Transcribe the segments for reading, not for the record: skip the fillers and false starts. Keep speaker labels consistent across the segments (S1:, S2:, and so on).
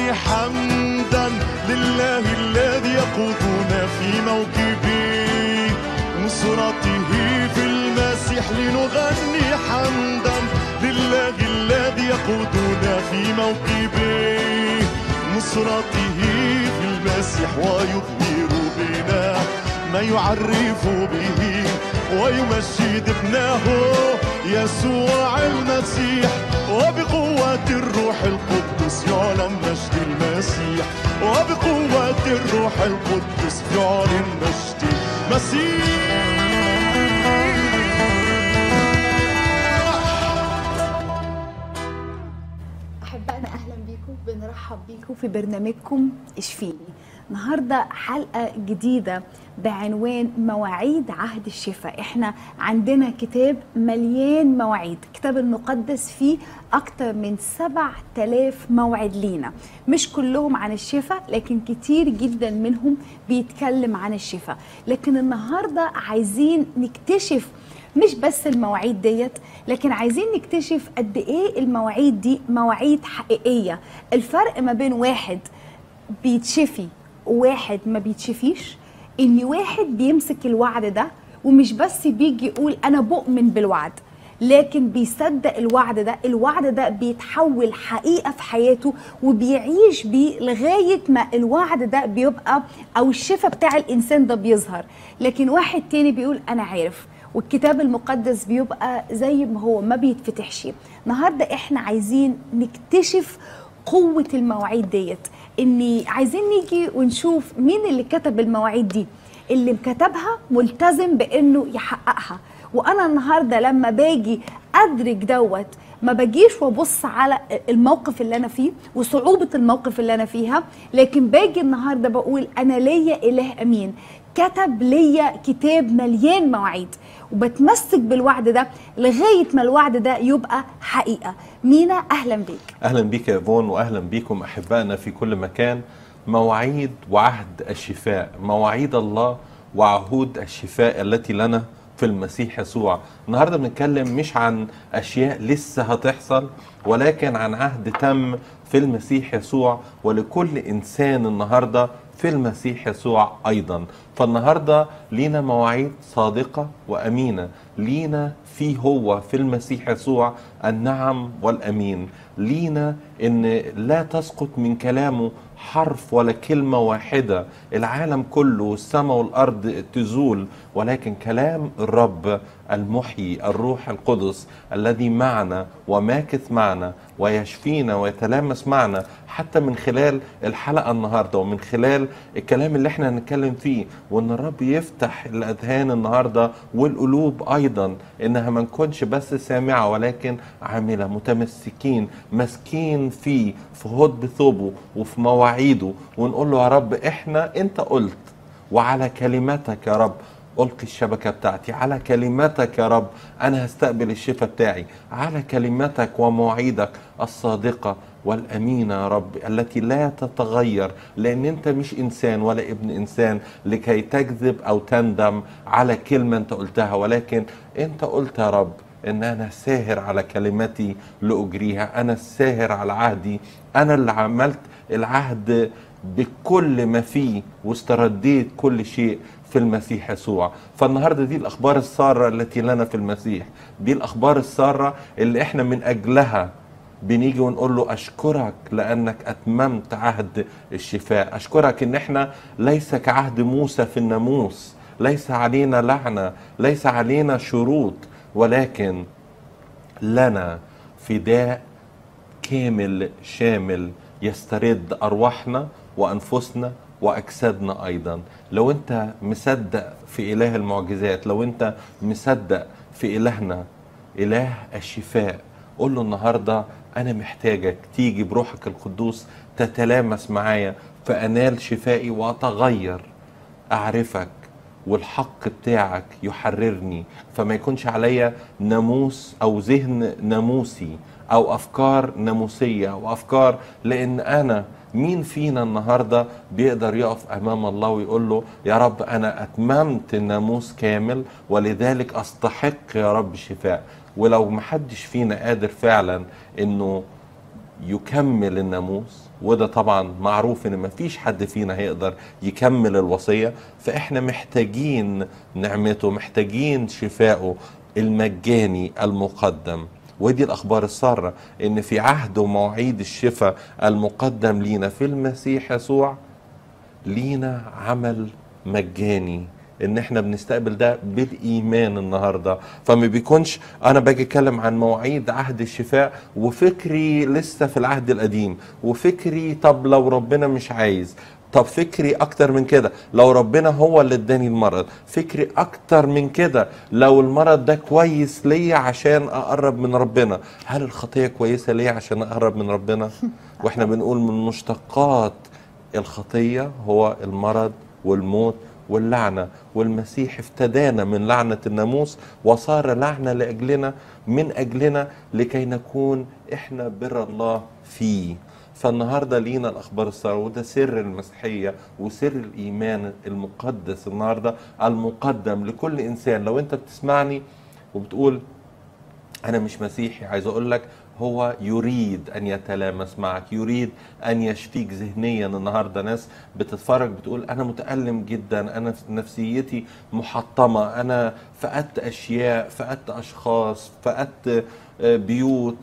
S1: نغني حمدا لله الذي يقودنا في موكبه نصرته في المسيح. لنغني حمدا لله الذي يقودنا في موكبه نصرته في المسيح ويظهر بنا ما يعرف به ويمجد ابنه يسوع المسيح. وبقوة الروح القدس يعلن مجد المسيح وبقوة الروح القدس يعلن مجد المسيح.
S2: أحبائنا أهلا بيكم، بنرحب بيكم في برنامجكم اشفيني. النهاردة حلقة جديدة بعنوان مواعيد عهد الشفاء. احنا عندنا كتاب مليان مواعيد، الكتاب المقدس فيه أكتر من 7000 موعد لينا، مش كلهم عن الشفاء لكن كتير جدا منهم بيتكلم عن الشفاء. لكن النهاردة عايزين نكتشف مش بس المواعيد ديت، لكن عايزين نكتشف قد ايه المواعيد دي مواعيد حقيقية. الفرق ما بين واحد بيتشفي وواحد ما بيتشفيش ان واحد بيمسك الوعد ده ومش بس بيجي يقول انا بؤمن بالوعد، لكن بيصدق الوعد ده بيتحول حقيقة في حياته وبيعيش بيه لغاية ما الوعد ده بيبقى او الشفاء بتاع الانسان ده بيظهر. لكن واحد تاني بيقول انا عارف والكتاب المقدس بيبقى زي ما هو ما بيتفتحش. النهارده احنا عايزين نكتشف قوة المواعيد ديت، اني عايزين نيجي ونشوف مين اللي كتب المواعيد دي، اللي كتبها ملتزم بانه يحققها. وانا النهارده لما باجي ادرك دوت ما باجيش وابص على الموقف اللي انا فيه وصعوبة الموقف اللي انا فيها، لكن باجي النهارده بقول انا ليا اله امين كتب ليا كتاب مليان مواعيد، وبتمسك بالوعد ده لغاية ما الوعد ده يبقى حقيقة. مينا أهلا بيك.
S3: أهلا بيك يا فون، وأهلا بيكم أحبائنا في كل مكان. مواعيد وعهد الشفاء، مواعيد الله وعهود الشفاء التي لنا في المسيح يسوع. النهاردة بنتكلم مش عن أشياء لسه هتحصل، ولكن عن عهد تم في المسيح يسوع ولكل إنسان النهاردة في المسيح يسوع أيضا. فالنهاردة لينا مواعيد صادقة وأمينة، لينا فيه هو في المسيح يسوع النعم والأمين. لينا إن لا تسقط من كلامه حرف ولا كلمة واحدة. العالم كله والسماء والأرض تزول، ولكن كلام الرب المحيي الروح القدس الذي معنا وماكث معنا ويشفينا ويتلامس معنا حتى من خلال الحلقة النهاردة ومن خلال الكلام اللي احنا هنتكلم فيه. وان الرب يفتح الأذهان النهاردة والقلوب أيضا، انها ما نكونش بس سامعة ولكن عاملة، متمسكين ماسكين فيه في هدب ثوبه وفي مواعيده، ونقول له يا رب احنا انت قلت وعلى كلمتك يا رب ألقي الشبكة بتاعتي، على كلمتك يا رب أنا هستقبل الشفاء بتاعي، على كلمتك ومواعيدك الصادقة والأمينة يا رب التي لا تتغير، لأن أنت مش إنسان ولا ابن إنسان لكي تكذب أو تندم على كلمة أنت قلتها، ولكن أنت قلت يا رب إن أنا ساهر على كلمتي لأجريها، أنا الساهر على عهدي، أنا اللي عملت العهد بكل ما فيه واسترديت كل شيء في المسيح يسوع. فالنهاردة دي الأخبار السارة التي لنا في المسيح، دي الأخبار السارة اللي احنا من أجلها بنيجي ونقول له أشكرك لأنك أتممت عهد الشفاء. أشكرك إن احنا ليس كعهد موسى في الناموس، ليس علينا لعنة، ليس علينا شروط، ولكن لنا فداء كامل شامل يسترد أرواحنا وأنفسنا وأجسادنا أيضا. لو أنت مصدق في إله المعجزات، لو أنت مصدق في إلهنا إله الشفاء، قول له النهاردة أنا محتاجك تيجي بروحك القدوس تتلامس معايا فأنال شفائي وأتغير، أعرفك والحق بتاعك يحررني، فما يكونش عليا ناموس أو ذهن ناموسي أو أفكار ناموسية أو أفكار. لأن أنا مين فينا النهاردة بيقدر يقف أمام الله ويقول له يا رب أنا أتممت الناموس كامل ولذلك أستحق يا رب شفاء؟ ولو محدش فينا قادر فعلا إنه يكمل الناموس، وده طبعا معروف ان مفيش حد فينا هيقدر يكمل الوصية، فاحنا محتاجين نعمته، محتاجين شفائه المجاني المقدم. ودي الأخبار السارة إن في عهد ومواعيد الشفاء المقدم لينا في المسيح يسوع لينا عمل مجاني، إن إحنا بنستقبل ده بالإيمان النهاردة. فما بيكونش أنا باجي أتكلم عن مواعيد عهد الشفاء وفكري لسه في العهد القديم، وفكري طب لو ربنا مش عايز، طب فكري اكتر من كده لو ربنا هو اللي اداني المرض، فكري اكتر من كده لو المرض ده كويس ليا عشان اقرب من ربنا. هل الخطية كويسة ليا عشان اقرب من ربنا؟ واحنا بنقول من مشتقات الخطية هو المرض والموت واللعنة، والمسيح افتدانا من لعنة الناموس وصار لعنة لأجلنا من أجلنا لكي نكون احنا بر الله فيه. فالنهاردة لينا الأخبار السارة، وده سر المسيحية وسر الإيمان المقدس النهاردة المقدم لكل إنسان. لو أنت بتسمعني وبتقول أنا مش مسيحي، عايز أقول لك هو يريد أن يتلامس معك، يريد أن يشفيك ذهنيا. النهاردة ناس بتتفرج بتقول أنا متألم جدا، أنا نفسيتي محطمة، أنا فقدت أشياء، فقدت أشخاص، فقدت بيوت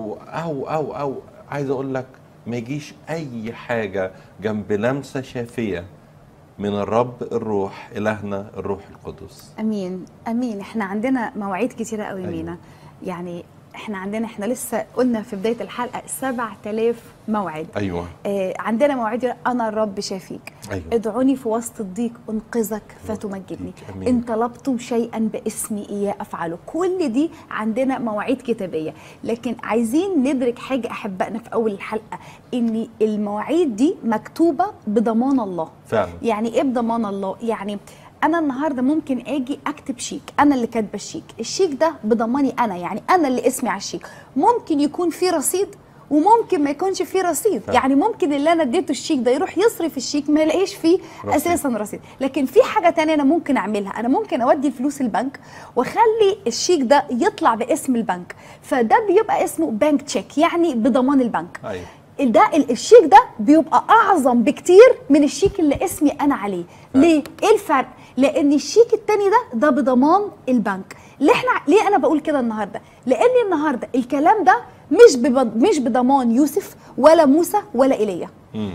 S3: أو عايز أقول لك ما يجيش أي حاجة جنب لمسة شافية من الرب الروح إلهنا الروح القدس.
S2: امين امين. احنا عندنا مواعيد كتيره قوي مينا. يعني احنا لسه قلنا في بدايه الحلقه 7000 موعد.
S3: ايوه.
S2: عندنا مواعيد انا الرب شافيك.
S3: أيوة.
S2: ادعوني في وسط الضيق انقذك فتمجدني. ان طلبتم شيئا باسمي اياه افعله. كل دي عندنا مواعيد كتابيه، لكن عايزين ندرك حاجه احبائنا في اول الحلقه، ان المواعيد دي مكتوبه بضمان الله.
S3: فعلا.
S2: يعني ايه بضمان الله؟ يعني انا النهارده ممكن اجي اكتب شيك، انا اللي كاتبه الشيك ده بضماني انا، يعني انا اللي اسمي على الشيك. ممكن يكون فيه رصيد وممكن ما يكونش فيه رصيد. يعني ممكن اللي انا اديته الشيك ده يروح يصرف الشيك ما يلاقيش فيه اساسا رصيد. لكن في حاجه تانية انا ممكن اعملها، انا ممكن اودي الفلوس البنك واخلي الشيك ده يطلع باسم البنك، فده بيبقى اسمه بنك تشيك، يعني بضمان البنك.
S3: أيوة.
S2: ده الشيك ده بيبقى اعظم بكتير من الشيك اللي اسمي انا عليه. ليه؟ ايه الفرق؟ لان الشيك التاني ده بضمان البنك. ليه انا بقول كده النهارده؟ لان النهارده الكلام ده مش بضمان يوسف ولا موسى ولا ايليا.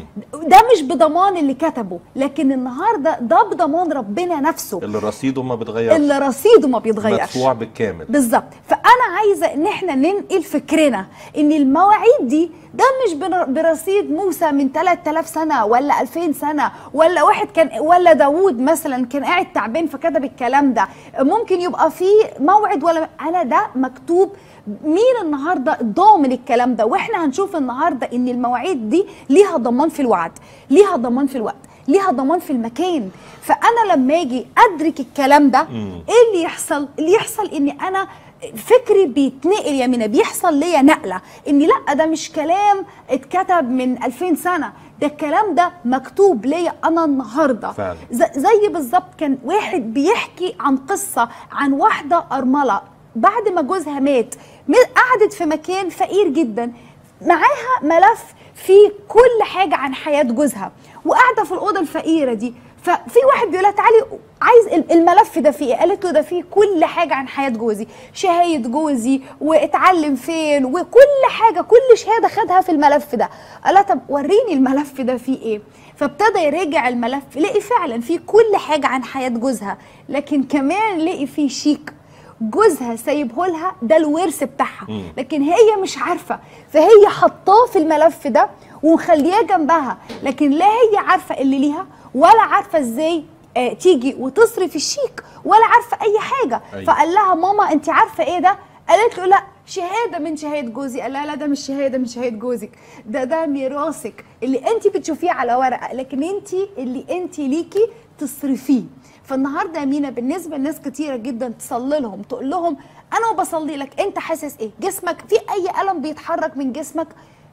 S2: ده مش بضمان اللي كتبه، لكن النهارده ده بضمان ربنا نفسه
S3: اللي رصيده ما بيتغيرش،
S2: اللي رصيده ما بيتغيرش،
S3: مدفوع بالكامل.
S2: بالظبط. فانا عايزه ان احنا ننقل فكرنا ان المواعيد دي ده مش برصيد موسى من 3000 سنه ولا 2000 سنه، ولا واحد كان، ولا داوود مثلا كان قاعد تعبان فكتب الكلام ده. ممكن يبقى فيه موعد ولا انا ده مكتوب. مين النهارده ضامن الكلام ده؟ واحنا هنشوف النهارده ان المواعيد دي ليها ضمان في الوعد، ليها ضمان في الوقت، ليها ضمان في المكان. فانا لما اجي ادرك الكلام ده ايه اللي يحصل؟ اللي يحصل ان انا فكري بيتنقل يا مينا، بيحصل ليا نقله، ان لا ده مش كلام اتكتب من 2000 سنه، ده الكلام ده مكتوب ليا انا النهارده.
S3: فعلا.
S2: زي بالظبط كان واحد بيحكي عن قصه عن واحده ارمله بعد ما جوزها مات، قعدت في مكان فقير جدا، معاها ملف فيه كل حاجه عن حياه جوزها، وقاعده في الاوضه الفقيره دي. ففي واحد بيقول لها تعالي عايز الملف ده فيه ايه؟ قالت له ده فيه كل حاجه عن حياه جوزي، شهاده جوزي واتعلم فين وكل حاجه، كل شهاده خدها في الملف ده. قال لها طب وريني الملف ده فيه ايه؟ فابتدى يراجع الملف، لقي فعلا فيه كل حاجه عن حياه جوزها، لكن كمان لقي فيه شيك جوزها سايبه لها، ده الورث بتاعها، لكن هي مش عارفه، فهي حطاه في الملف ده ومخلياه جنبها، لكن لا هي عارفه اللي ليها ولا عارفه ازاي تيجي وتصرف الشيك ولا عارفه اي حاجه.
S3: أيوة.
S2: فقال لها ماما انت عارفه ايه ده؟ قالت له لا شهاده من شهاده جوزي. قال لها لا ده مش شهاده من شهاده جوزك، ده ميراثك اللي انت بتشوفيه على ورقه، لكن انت اللي انت ليكي تصرفيه. فالنهارده يا مينا بالنسبه لناس كتيره جدا تصلي لهم تقول لهم انا بصلي لك، انت حاسس ايه؟ جسمك في اي الم بيتحرك من جسمك؟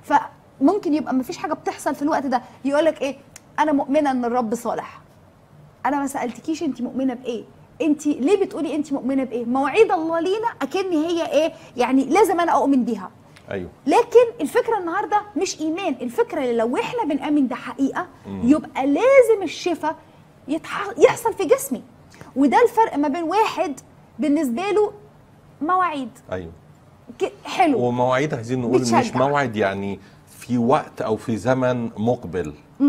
S2: فممكن يبقى مفيش حاجه بتحصل في الوقت ده، يقول لك ايه؟ انا مؤمنه ان الرب صالح. انا ما سالتكيش انت مؤمنه بايه؟ انت ليه بتقولي انت مؤمنه بايه؟ مواعيد الله لينا اكن هي ايه؟ يعني لازم انا اؤمن بيها،
S3: ايوه.
S2: لكن الفكره النهارده مش ايمان، الفكره اللي لو احنا بنامن ده حقيقه يبقى لازم الشفاء يحصل في جسمي. وده الفرق ما بين واحد بالنسبه له مواعيد.
S3: ايوه
S2: حلو،
S3: ومواعيد عايزين نقول
S2: بتشجع.
S3: مش موعد يعني في وقت او في زمن مقبل.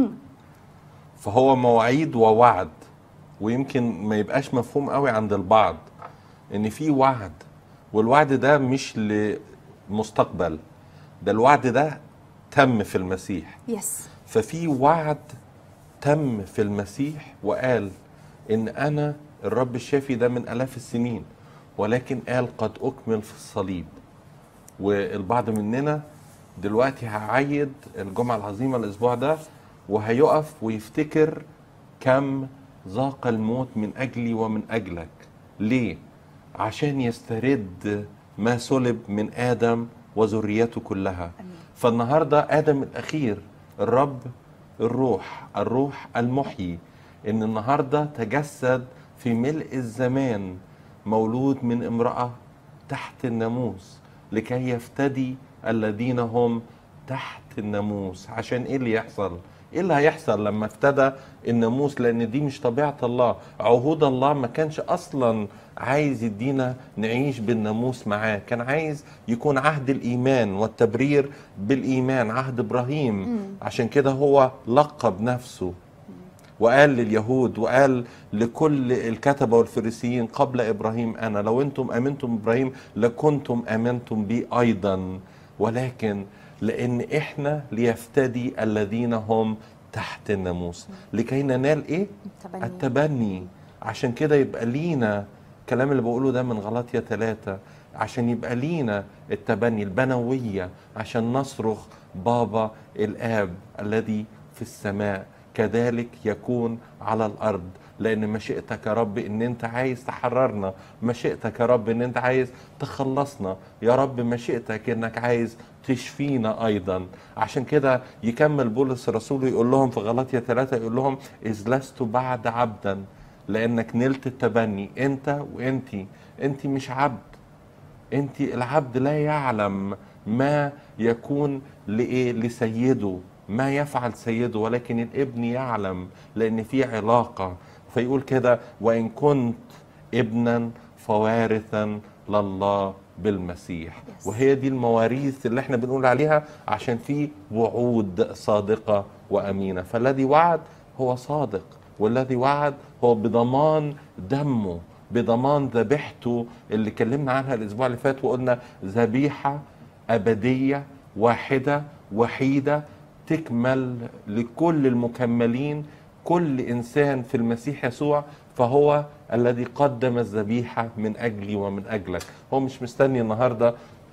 S3: فهو مواعيد ووعد، ويمكن ما يبقاش مفهوم قوي عند البعض ان في وعد، والوعد ده مش لمستقبل، ده الوعد ده تم في المسيح.
S2: يس.
S3: ففي وعد تم في المسيح وقال ان انا الرب الشافي ده من الاف السنين، ولكن قال قد اكمل في الصليب. والبعض مننا دلوقتي هعيد الجمعة العظيمة الاسبوع ده وهيقف ويفتكر كم ذاق الموت من اجلي ومن اجلك. ليه؟ عشان يسترد ما سلب من آدم وذريته كلها. فالنهاردة آدم الأخير الرب الروح المحيي، إن النهاردة تجسد في ملء الزمان، مولود من امرأة تحت الناموس لكي يفتدي الذين هم تحت الناموس. عشان إيه اللي يحصل؟ ايه اللي هيحصل لما افتدى الناموس؟ لان دي مش طبيعة الله. عهود الله ما كانش اصلا عايز يدينا نعيش بالناموس معاه، كان عايز يكون عهد الايمان والتبرير بالايمان، عهد ابراهيم. عشان كده هو لقب نفسه وقال لليهود وقال لكل الكتبة والفريسيين قبل ابراهيم انا، لو انتم امنتم ابراهيم لكنتم امنتم بي ايضا، ولكن لأن إحنا ليفتدي الذين هم تحت الناموس لكي ننال إيه؟ التبني. عشان كده يبقى لينا الكلام اللي بقوله ده من غلاطية 3، عشان يبقى لينا التبني، البنوية، عشان نصرخ بابا الآب الذي في السماء كذلك يكون على الأرض. لأن مشيئتك يا رب إن أنت عايز تحررنا، مشيئتك يا رب إن أنت عايز تخلصنا، يا رب مشيئتك إنك عايز تشفينا أيضا. عشان كده يكمل بولس الرسول يقول لهم في غلاطية 3 يقول لهم إذ لست بعد عبدا لأنك نلت التبني. أنت وأنتي، أنتي مش عبد، أنتي العبد لا يعلم ما يكون لإيه لسيده، ما يفعل سيده، ولكن الابن يعلم لأن في علاقة. فيقول كده وإن كنت ابنا فوارثا لله بالمسيح. وهي دي المواريث اللي احنا بنقول عليها عشان في وعود صادقة وأمينة. فالذي وعد هو صادق، والذي وعد هو بضمان دمه، بضمان ذبيحته اللي كلمنا عنها الأسبوع اللي فات وقلنا ذبيحة أبدية واحدة وحيدة تكمل لكل المكملين. كل إنسان في المسيح يسوع فهو الذي قدم الذبيحة من أجلي ومن أجلك. هو مش مستني النهاردة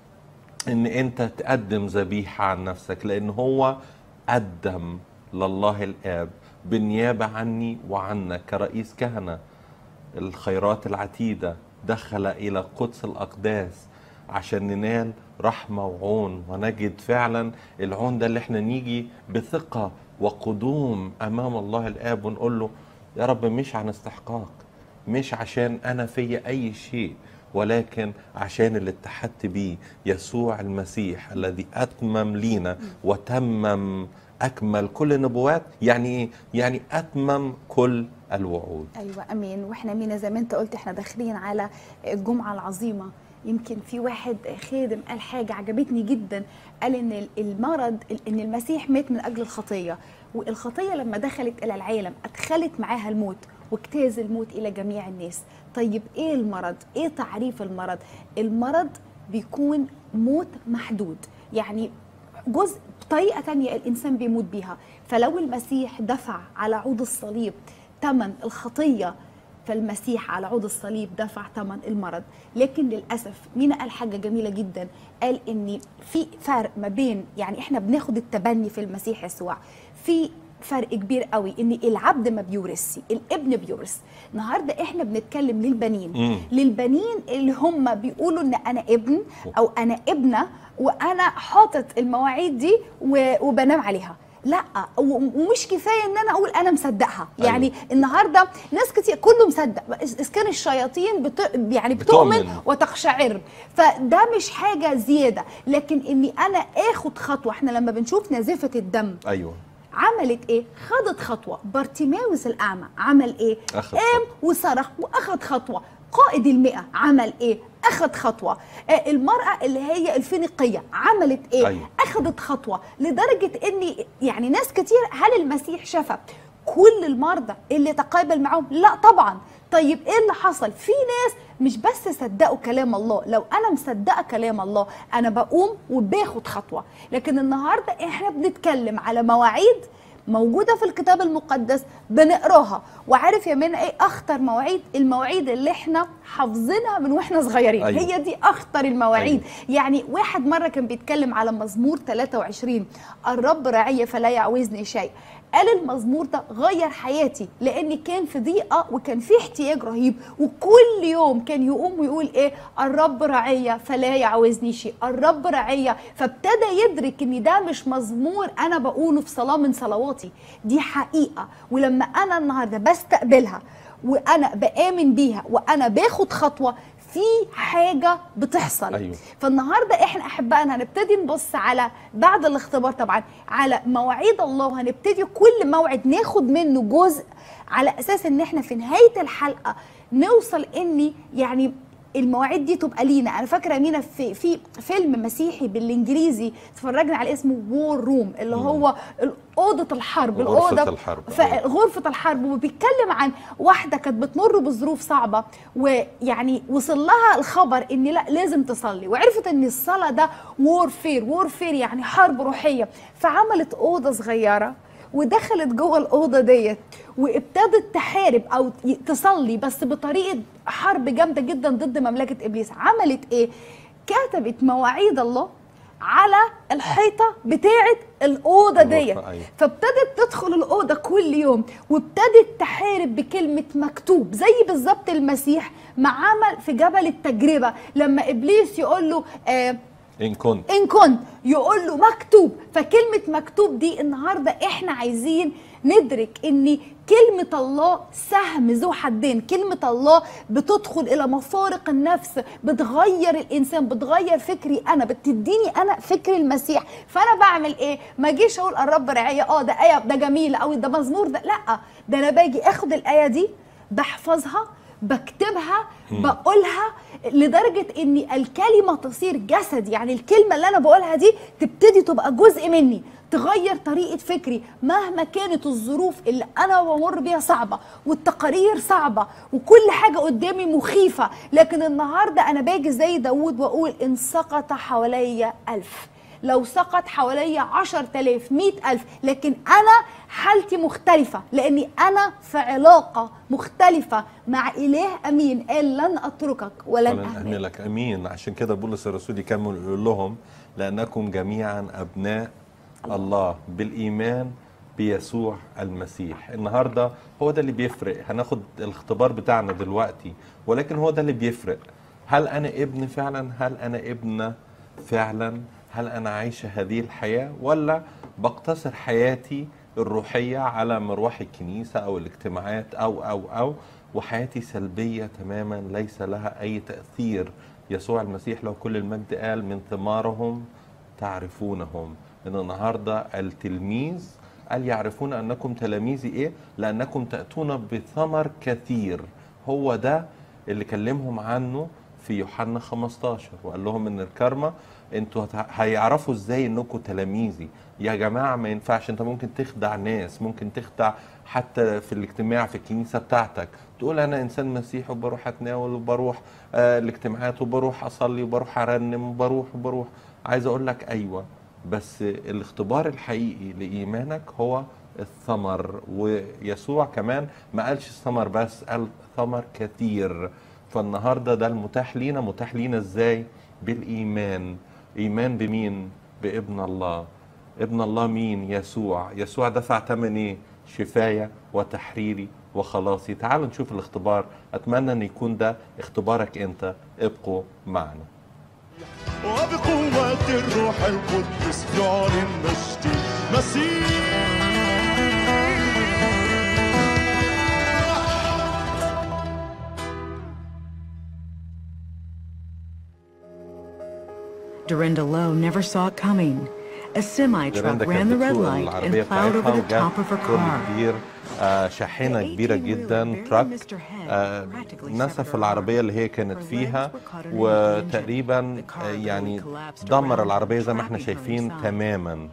S3: إن أنت تقدم ذبيحة عن نفسك، لأن هو قدم لله الآب بالنيابة عني وعنك كرئيس كهنة الخيرات العتيدة، دخل إلى قدس الأقداس عشان ننال رحمة وعون، ونجد فعلا العون ده اللي احنا نيجي بثقة وقدوم أمام الله الآب ونقول له يا رب مش عن استحقاق، مش عشان أنا في أي شيء، ولكن عشان اللي اتحدت بيه يسوع المسيح الذي أتمم لينا وتمم أكمل كل النبوات. يعني إيه؟ يعني أتمم كل الوعود.
S2: أيوة أمين. وإحنا مينا زي ما أنت قلت إحنا داخلين على الجمعة العظيمة. يمكن في واحد خادم قال حاجة عجبتني جدا، قال إن المرض إن المسيح مات من أجل الخطية، والخطية لما دخلت إلى العالم أدخلت معاها الموت واجتاز الموت إلى جميع الناس. طيب إيه المرض؟ إيه تعريف المرض؟ المرض بيكون موت محدود، يعني جزء طريقة تانية الإنسان بيموت بيها. فلو المسيح دفع على عود الصليب ثمن الخطية، فالمسيح على عود الصليب دفع ثمن المرض. لكن للأسف مينا قال حاجة جميلة جدا، قال إن في فرق ما بين، يعني إحنا بناخد التبني في المسيح يسوع، في فرق كبير قوي ان العبد ما بيورثش، الابن بيورث. النهارده احنا بنتكلم للبنين، للبنين اللي هم بيقولوا ان انا ابن او انا ابنه وانا حاطط المواعيد دي وبنام عليها. لا، ومش كفايه ان انا اقول انا مصدقها. يعني النهارده ناس كتير كله مصدق، اذا كان الشياطين يعني بتؤمن وتقشعر، فده مش حاجه زياده. لكن اني انا اخد خطوه، احنا لما بنشوف نزيفه الدم عملت ايه؟ خدت خطوه. بارتيماوس الاعمى عمل ايه؟ قام وصرخ واخد خطوه. قائد المئة عمل ايه؟ اخد خطوه. المراه اللي هي الفينيقيه عملت ايه؟ اخدت خطوه. لدرجه ان يعني ناس كتير، هل المسيح شفى كل المرضى اللي تقابل معهم؟ لا طبعا. طيب ايه اللي حصل؟ في ناس مش بس صدقوا كلام الله. لو انا مصدقه كلام الله انا بقوم وباخد خطوه. لكن النهارده احنا بنتكلم على مواعيد موجوده في الكتاب المقدس بنقراها. وعارف يا منى ايه اخطر مواعيد؟ المواعيد اللي احنا حافظينها من واحنا صغيرين. هي دي اخطر المواعيد. يعني واحد مره كان بيتكلم على مزمور 23، الرب راعي فلا يعوزني شيء. قال المزمور ده غير حياتي، لاني كان في ضيقه وكان في احتياج رهيب، وكل يوم كان يقوم ويقول ايه؟ الرب راعي فلا يعوزني شيء، الرب راعي. فابتدى يدرك ان ده مش مزمور انا بقوله في صلاه من صلواتي، دي حقيقه. ولما انا النهارده بستقبلها وانا بآمن بيها وانا باخد خطوه، في حاجه بتحصل. فالنهارده احنا احبائنا هنبتدي نبص على بعد الاختبار طبعا على مواعيد الله، وهنبتدي كل موعد ناخد منه جزء، على اساس ان احنا في نهايه الحلقه نوصل ان يعني المواعيد دي تبقى لينا. انا فاكره مينا في فيلم مسيحي بالانجليزي اتفرجنا على اسمه وور روم، اللي هو اوضه الحرب،
S3: غرفه الحرب.
S2: غرفه الحرب. وبيتكلم عن واحده كانت بتمر بظروف صعبه، ويعني وصل لها الخبر ان لا لازم تصلي، وعرفت ان الصلاه ده وورفير يعني حرب روحيه. فعملت اوضه صغيره ودخلت جوه الاوضه ديت وابتدت تحارب او تصلي، بس بطريقه حرب جامده جدا ضد مملكه ابليس. عملت ايه؟ كتبت مواعيد الله على الحيطه بتاعه الاوضه ديت. فابتدت تدخل الاوضه كل يوم وابتدت تحارب بكلمه مكتوب، زي بالظبط المسيح ما عمل في جبل التجربه لما ابليس يقول له
S3: إن كنت
S2: يقول له مكتوب. فكلمة مكتوب دي النهاردة احنا عايزين ندرك ان كلمة الله سهم ذو حدين. كلمة الله بتدخل الى مفارق النفس، بتغير الانسان، بتغير فكري انا، بتديني انا فكر المسيح. فانا بعمل ايه؟ ما اجيش اقول الرب رعاية، ده آية ده جميلة او ده مزمور ده، لا، ده انا باجي اخد الآية دي بحفظها، بكتبها، بقولها، لدرجة ان الكلمة تصير جسد. يعني الكلمة اللي انا بقولها دي تبتدي تبقى جزء مني، تغير طريقة فكري مهما كانت الظروف اللي انا بمر بيها صعبة، والتقارير صعبة، وكل حاجة قدامي مخيفة. لكن النهاردة انا باجي زي داود واقول ان سقط حواليا 1000، لو سقط حواليا 10,000 100,000، لكن أنا حالتي مختلفة، لأني أنا في علاقة مختلفة مع إله أمين قال لن أتركك ولن أهملك.
S3: أمين. عشان كده بولس الرسول يكمل يقول لهم لأنكم جميعا أبناء الله بالإيمان بيسوع المسيح. النهاردة هو ده اللي بيفرق. هناخد الاختبار بتاعنا دلوقتي، ولكن هو ده اللي بيفرق. هل أنا ابن فعلا؟ هل أنا ابنة فعلا؟ هل أنا عايشة هذه الحياة، ولا بقتصر حياتي الروحية على مروح الكنيسة أو الاجتماعات أو وحياتي سلبية تماما ليس لها أي تأثير؟ يسوع المسيح له كل المجد قال من ثمارهم تعرفونهم. إن النهاردة التلميذ قال يعرفون أنكم تلاميذي إيه؟ لأنكم تأتون بثمر كثير. هو ده اللي كلمهم عنه في يوحنا 15، وقال لهم ان الكرمة انتوا هيعرفوا ازاي انكم تلاميذي. يا جماعة ما ينفعش. انت ممكن تخدع ناس، ممكن تخدع حتى في الاجتماع في الكنيسة بتاعتك، تقول انا انسان مسيحي وبروح اتناول وبروح الاجتماعات وبروح اصلي وبروح ارنم وبروح. عايز اقول لك ايوه، بس الاختبار الحقيقي لإيمانك هو الثمر. ويسوع كمان ما قالش الثمر بس، قال ثمر كثير. فالنهاردة ده المتاح لينا. متاح لينا ازاي؟ بالإيمان. إيمان بمين؟ بابن الله. ابن الله مين؟ يسوع. يسوع دفع ثمن ايه؟ شفاية وتحريري وخلاصي. تعالوا نشوف الاختبار. أتمنى أن يكون ده اختبارك أنت. ابقوا معنا.
S1: وبقوة الروح القدس يعلن مجد المسيح.
S4: Dorinda Lowe never saw it coming. A semi-truck ran the red light and plowed over the top of her car.
S3: كبير شاحنة كبيرة جدا تراك نسف العربية اللي هي كانت فيها وتقريبا يعني دمر العربية زي ما احنا شايفين تماما.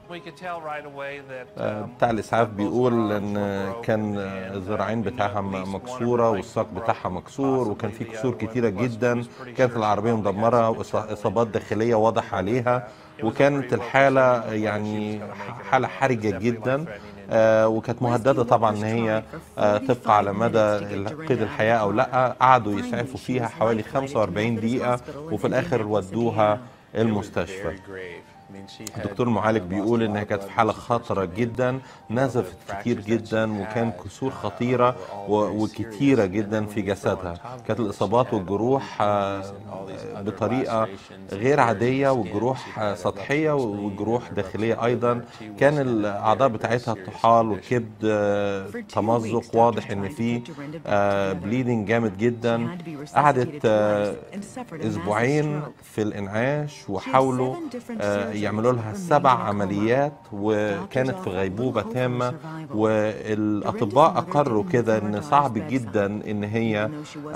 S3: بتاع الإسعاف بيقول ان كان الذراعين بتاعها مكسورة والساق بتاعها مكسور وكان في كسور كتيرة جدا. كانت العربية مدمرة وإصابات داخلية واضح عليها وكانت الحالة يعني حالة حرجة جدا وكانت مهددة طبعا ان هي تبقى على مدى قيد الحياة او لا. قعدوا يسعفوا فيها حوالي 45 دقيقة وفي الاخر ودوها المستشفى. الدكتور المعالج بيقول انها كانت في حاله خطره جدا، نزفت كتير جدا وكان كسور خطيره وكتيره جدا في جسدها. كانت الاصابات والجروح بطريقه غير عاديه والجروح سطحيه والجروح داخليه ايضا. كان الاعضاء بتاعتها الطحال والكبد تمزق واضح ان في بليدنج جامد جدا. قعدت اسبوعين في الانعاش وحاولوا يعملوا لها 7 عمليات وكانت في غيبوبة تامة والأطباء أقروا كده إن صعب جدا إن هي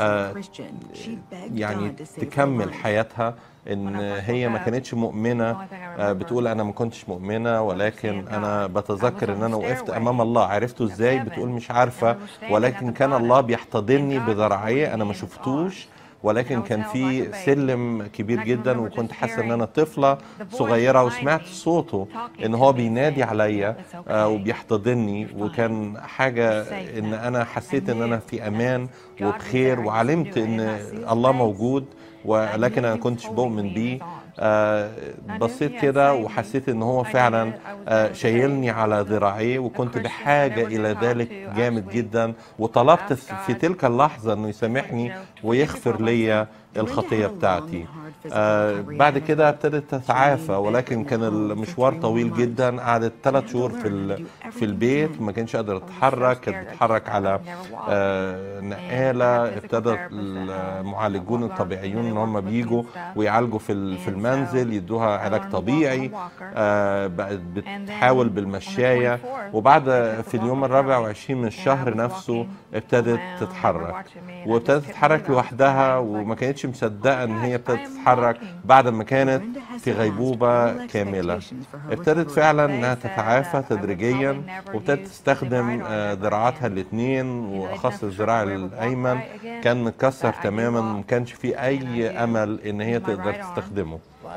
S3: يعني تكمل حياتها. إن هي ما كانتش مؤمنة. بتقول أنا ما كنتش مؤمنة ولكن أنا بتذكر إن أنا وقفت أمام الله. عرفته إزاي؟ بتقول مش عارفة ولكن كان الله بيحتضنني بذراعيه. أنا ما شفتوش ولكن كان في سلم كبير جدا وكنت حاسه ان انا طفله صغيره وسمعت صوته ان هو بينادي عليا وبيحتضني وكان حاجه ان انا حسيت ان انا في امان وبخير وعلمت ان الله موجود ولكن انا كنتش بؤمن بيه. بصيت كده وحسيت ان هو فعلا شايلني على ذراعيه وكنت بحاجه الى ذلك جامد جدا وطلبت في تلك اللحظه انه يسامحني ويغفر لي الخطيه بتاعتي. بعد كده ابتدت تتعافى ولكن كان المشوار طويل جدا. قعدت 3 شهور في البيت ما كانش قادره تتحرك. كانت بتتحرك على نقاله. ابتدى المعالجون الطبيعيون ان هم بيجوا ويعالجوا في المنزل يدوها علاج طبيعي. بقت بتحاول بالمشايه وبعد في اليوم 24 من الشهر نفسه ابتدت تتحرك وابتدت تتحرك لوحدها وما كانتش مصدقه ان هي ابتدت تتحرك بعد ما كانت في غيبوبة كاملة. ابتدت فعلا انها تتعافى تدريجيا وابتدت تستخدم ذراعاتها الاثنين واخص الذراع الايمن كان متكسر تماما ما كانش فيه اي امل ان هي تقدر تستخدمه.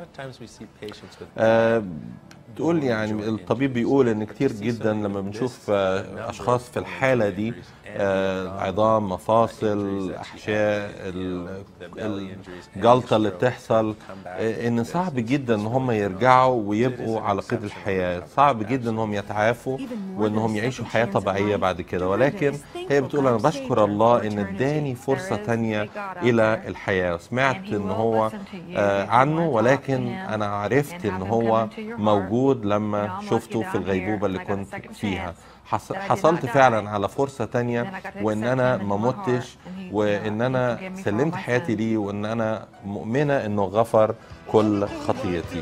S3: تقول يعني الطبيب بيقول ان كتير جدا لما بنشوف اشخاص في الحالة دي عظام مفاصل احشاء الجلطة اللي بتحصل ان صعب جدا ان هم يرجعوا ويبقوا على قيد الحياة. صعب جدا انهم يتعافوا وانهم يعيشوا حياة طبيعية بعد كده. ولكن هي بتقول انا بشكر الله ان اداني فرصة تانية الى الحياة. سمعت ان هو عنه ولكن انا عرفت ان هو موجود لما شفته في الغيبوبة اللي كنت فيها. حصلت فعلا على فرصة تانية وان انا ما متش وان انا سلمت حياتي ليه وان انا مؤمنة انه غفر كل خطيتي.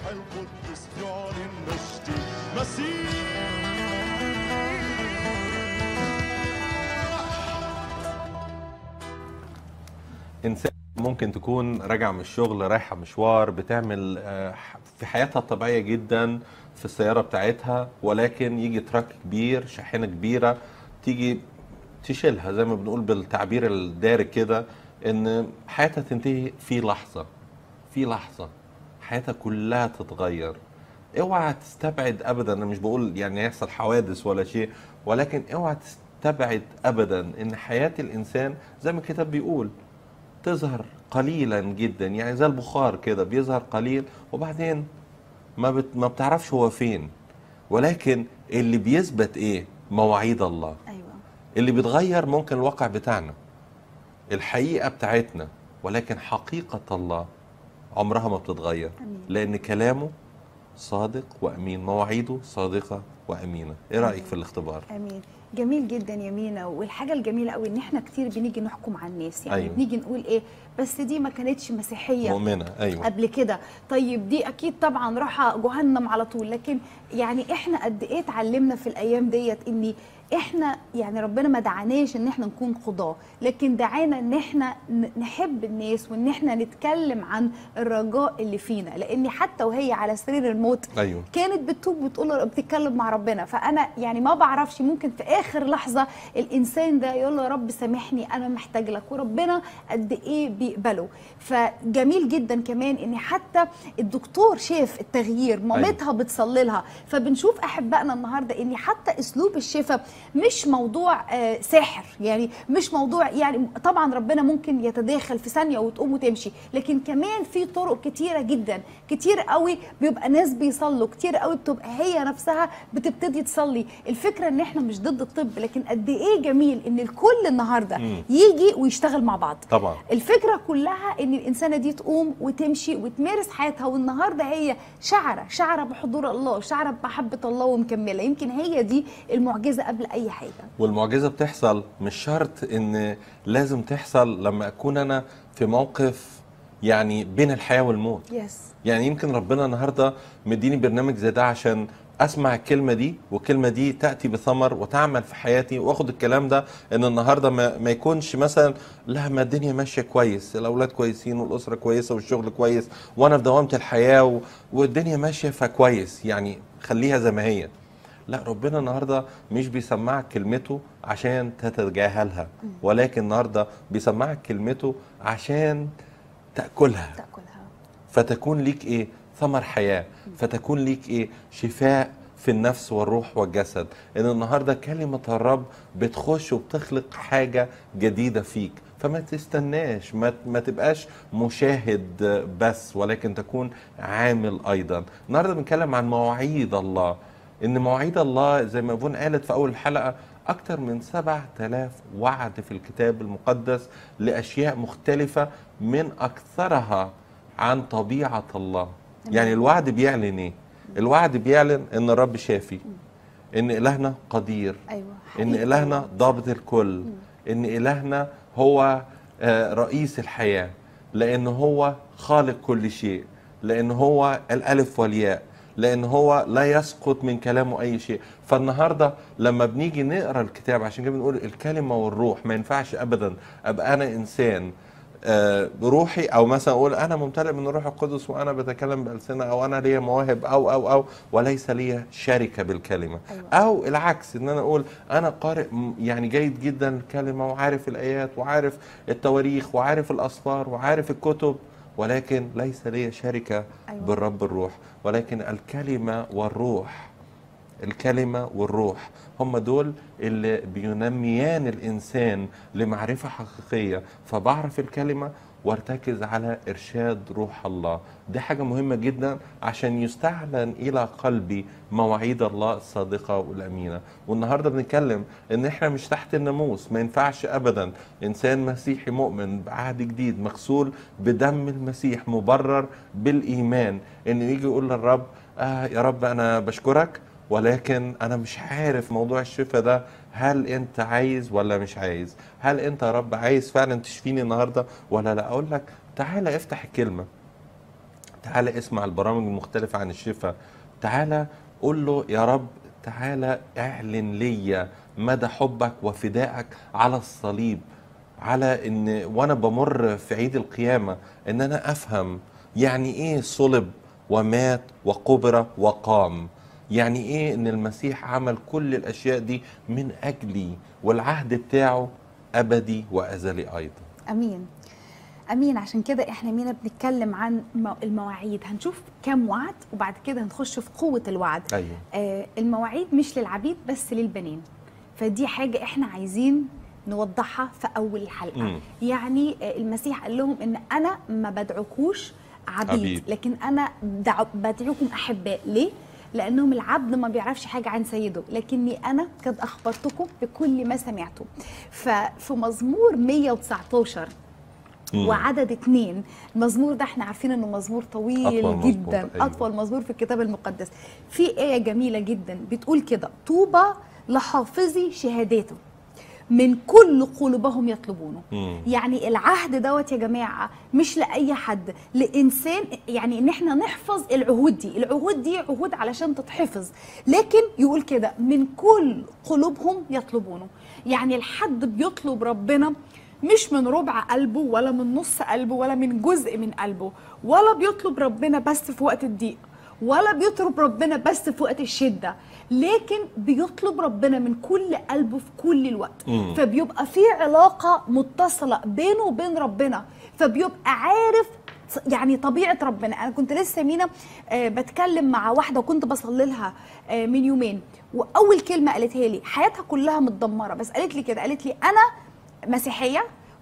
S3: انسان ممكن تكون راجع من الشغل رايحة مشوار بتعمل في حياتها الطبيعية جدا في السيارة بتاعتها ولكن يجي تراك كبير شاحنة كبيرة تيجي تشيلها زي ما بنقول بالتعبير الدارج كده ان حياتها تنتهي في لحظة حياتها كلها تتغير. اوعى تستبعد ابدا. انا مش بقول يعني يحصل حوادث ولا شيء ولكن اوعى تستبعد ابدا ان حياة الانسان زي ما الكتاب بيقول تظهر قليلا جدا يعني زي البخار كده بيظهر قليل وبعدين ما بتعرفش هو فين. ولكن اللي بيثبت ايه؟ مواعيد الله.
S2: أيوة.
S3: اللي بيتغير ممكن الواقع بتاعنا الحقيقة بتاعتنا ولكن حقيقة الله عمرها ما بتتغير. أمين. لأن كلامه صادق وأمين. مواعيده صادقة وأمينة. إيه رأيك في الاختبار؟
S2: أمين. جميل جدا يا مينا. والحاجه الجميله قوي ان احنا كتير بنيجي نحكم على الناس، يعني
S3: أيوة.
S2: بنيجي نقول ايه بس دي ما كانتش مسيحيه
S3: مؤمنه ايوه
S2: قبل كده، طيب دي اكيد طبعا راحه جهنم على طول. لكن يعني احنا قد ايه اتعلمنا في الايام ديت ان احنا يعني ربنا ما دعاناش ان احنا نكون قضاه، لكن دعانا ان احنا نحب الناس وان احنا نتكلم عن الرجاء اللي فينا. لان حتى وهي على سرير الموت
S3: أيوة.
S2: كانت بتتوب وتقول بتتكلم مع ربنا. فانا يعني ما بعرفش، ممكن في اخر لحظه الانسان ده يقول له يا رب سامحني انا محتاج لك، وربنا قد ايه بيقبله. فجميل جدا كمان ان حتى الدكتور شاف التغيير، مامتها بتصلي لها. فبنشوف احبائنا النهارده ان حتى اسلوب الشفاء مش موضوع ساحر، يعني مش موضوع، يعني طبعا ربنا ممكن يتداخل في ثانيه وتقوم وتمشي، لكن كمان في طرق كتيره جدا. كتير قوي بيبقى ناس بيصلوا، كتير قوي بتبقى هي نفسها بتبتدي تصلي. الفكره ان احنا مش ضد الطب، لكن قد ايه جميل ان الكل النهارده يجي ويشتغل مع بعض.
S3: طبعا
S2: الفكره كلها ان الانسانه دي تقوم وتمشي وتمارس حياتها، والنهارده هي شعره بحضور الله، شعره بمحبه الله ومكمله. يمكن هي دي المعجزه قبل اي حاجه.
S3: والمعجزه بتحصل مش شرط ان لازم تحصل لما اكون انا في موقف يعني بين الحياه والموت. يعني يمكن ربنا النهارده مديني برنامج زي ده عشان اسمع الكلمه دي، والكلمه دي تاتي بثمر وتعمل في حياتي، واخد الكلام ده ان النهارده ما يكونش مثلا لا ما الدنيا ماشيه كويس، الاولاد كويسين والاسره كويسه والشغل كويس وانا في دوامه الحياه والدنيا ماشيه فكويس، يعني خليها زي ما هي. لا، ربنا النهارده مش بيسمعك كلمته عشان تتجاهلها، ولكن النهارده بيسمعك كلمته عشان تاكلها فتكون ليك ايه؟ ثمر حياه، فتكون ليك ايه؟ شفاء في النفس والروح والجسد. ان النهارده كلمه الرب بتخش وبتخلق حاجه جديده فيك، فما تستناش، ما تبقاش مشاهد بس، ولكن تكون عامل ايضا. النهارده بنتكلم عن مواعيد الله، ان مواعيد الله زي ما ابونا قالت في اول الحلقه اكتر من 7000 وعد في الكتاب المقدس لاشياء مختلفه، من اكثرها عن طبيعه الله. يعني الوعد بيعلن ايه؟ الوعد بيعلن ان الرب شافي، ان الهنا قدير، ان الهنا ضابط الكل، ان الهنا هو رئيس الحياه، لان هو خالق كل شيء، لان هو الالف والياء، لان هو لا يسقط من كلامه اي شيء. فالنهارده لما بنيجي نقرا الكتاب، عشان كده بنقول الكلمه والروح، ما ينفعش ابدا ابقى انا انسان روحي، او مثلا اقول انا ممتلئ من الروح القدس وانا بتكلم بالسنه، او انا ليا مواهب او وليس ليا شركه بالكلمه. او العكس، ان انا اقول انا قارئ يعني جيد جدا الكلمه وعارف الايات وعارف التواريخ وعارف الاسفار وعارف الكتب، ولكن ليس لي شركة بالرب الروح. ولكن الكلمة والروح، الكلمة والروح هم دول اللي بينميان الإنسان لمعرفة حقيقية. فبعرف الكلمة وارتكز على إرشاد روح الله. دي حاجة مهمة جدا عشان يستعلن إلى قلبي مواعيد الله الصادقة والأمينة. والنهاردة بنتكلم إن إحنا مش تحت الناموس، ما ينفعش أبدا إنسان مسيحي مؤمن بعهد جديد مغسول بدم المسيح مبرر بالإيمان إنه يجي يقول للرب يا رب أنا بشكرك، ولكن أنا مش عارف موضوع الشفاء ده، هل أنت عايز ولا مش عايز؟ هل أنت يا رب عايز فعلا تشفيني النهاردة ولا لا؟ أقول لك تعالى افتح الكلمة، تعالى اسمع البرامج المختلفة عن الشفاء، تعالى قول له يا رب تعالى اعلن لي مدى حبك وفدائك على الصليب، على ان وانا بمر في عيد القيامة ان انا افهم يعني ايه صلب ومات وقبر وقام، يعني ايه ان المسيح عمل كل الاشياء دي من اجلي، والعهد بتاعه ابدي وازلي ايضا.
S2: امين امين. عشان كده احنا مينا بنتكلم عن المواعيد، هنشوف كم وعد وبعد كده هنخش في قوة الوعد.
S3: أيوة.
S2: المواعيد مش للعبيد بس للبنين، فدي حاجة احنا عايزين نوضحها في اول الحلقة. يعني المسيح قال لهم ان انا ما بدعوكوش عبيد. لكن انا بدعوكم احباء. ليه؟ لأنهم العبد ما بيعرفش حاجة عن سيده، لكني أنا قد أخبرتكم بكل ما سمعتم. ففي مزمور 119 وعدد 2، المزمور ده احنا عارفين انه مزمور طويل جدا، أطول مزمور في الكتاب المقدس. في آية جميلة جدا بتقول كده: طوبى لحافظي شهاداته من كل قلوبهم يطلبونه. يعني العهد دوت يا جماعه مش لاي حد، لانسان، يعني ان احنا نحفظ العهود دي. العهود دي عهود علشان تتحفظ، لكن يقول كده من كل قلوبهم يطلبونه. يعني الحد بيطلب ربنا مش من ربع قلبه ولا من نص قلبه ولا من جزء من قلبه، ولا بيطلب ربنا بس في وقت الضيق، ولا بيطلب ربنا بس في وقت الشدة، لكن بيطلب ربنا من كل قلبه في كل الوقت. فبيبقى في علاقة متصلة بينه وبين ربنا، فبيبقى عارف يعني طبيعة ربنا. أنا كنت لسه مينا بتكلم مع واحدة وكنت بصلي لها من يومين، وأول كلمة قالتها لي حياتها كلها متدمرة، بس قالت لي كده، قالت لي أنا مسيحية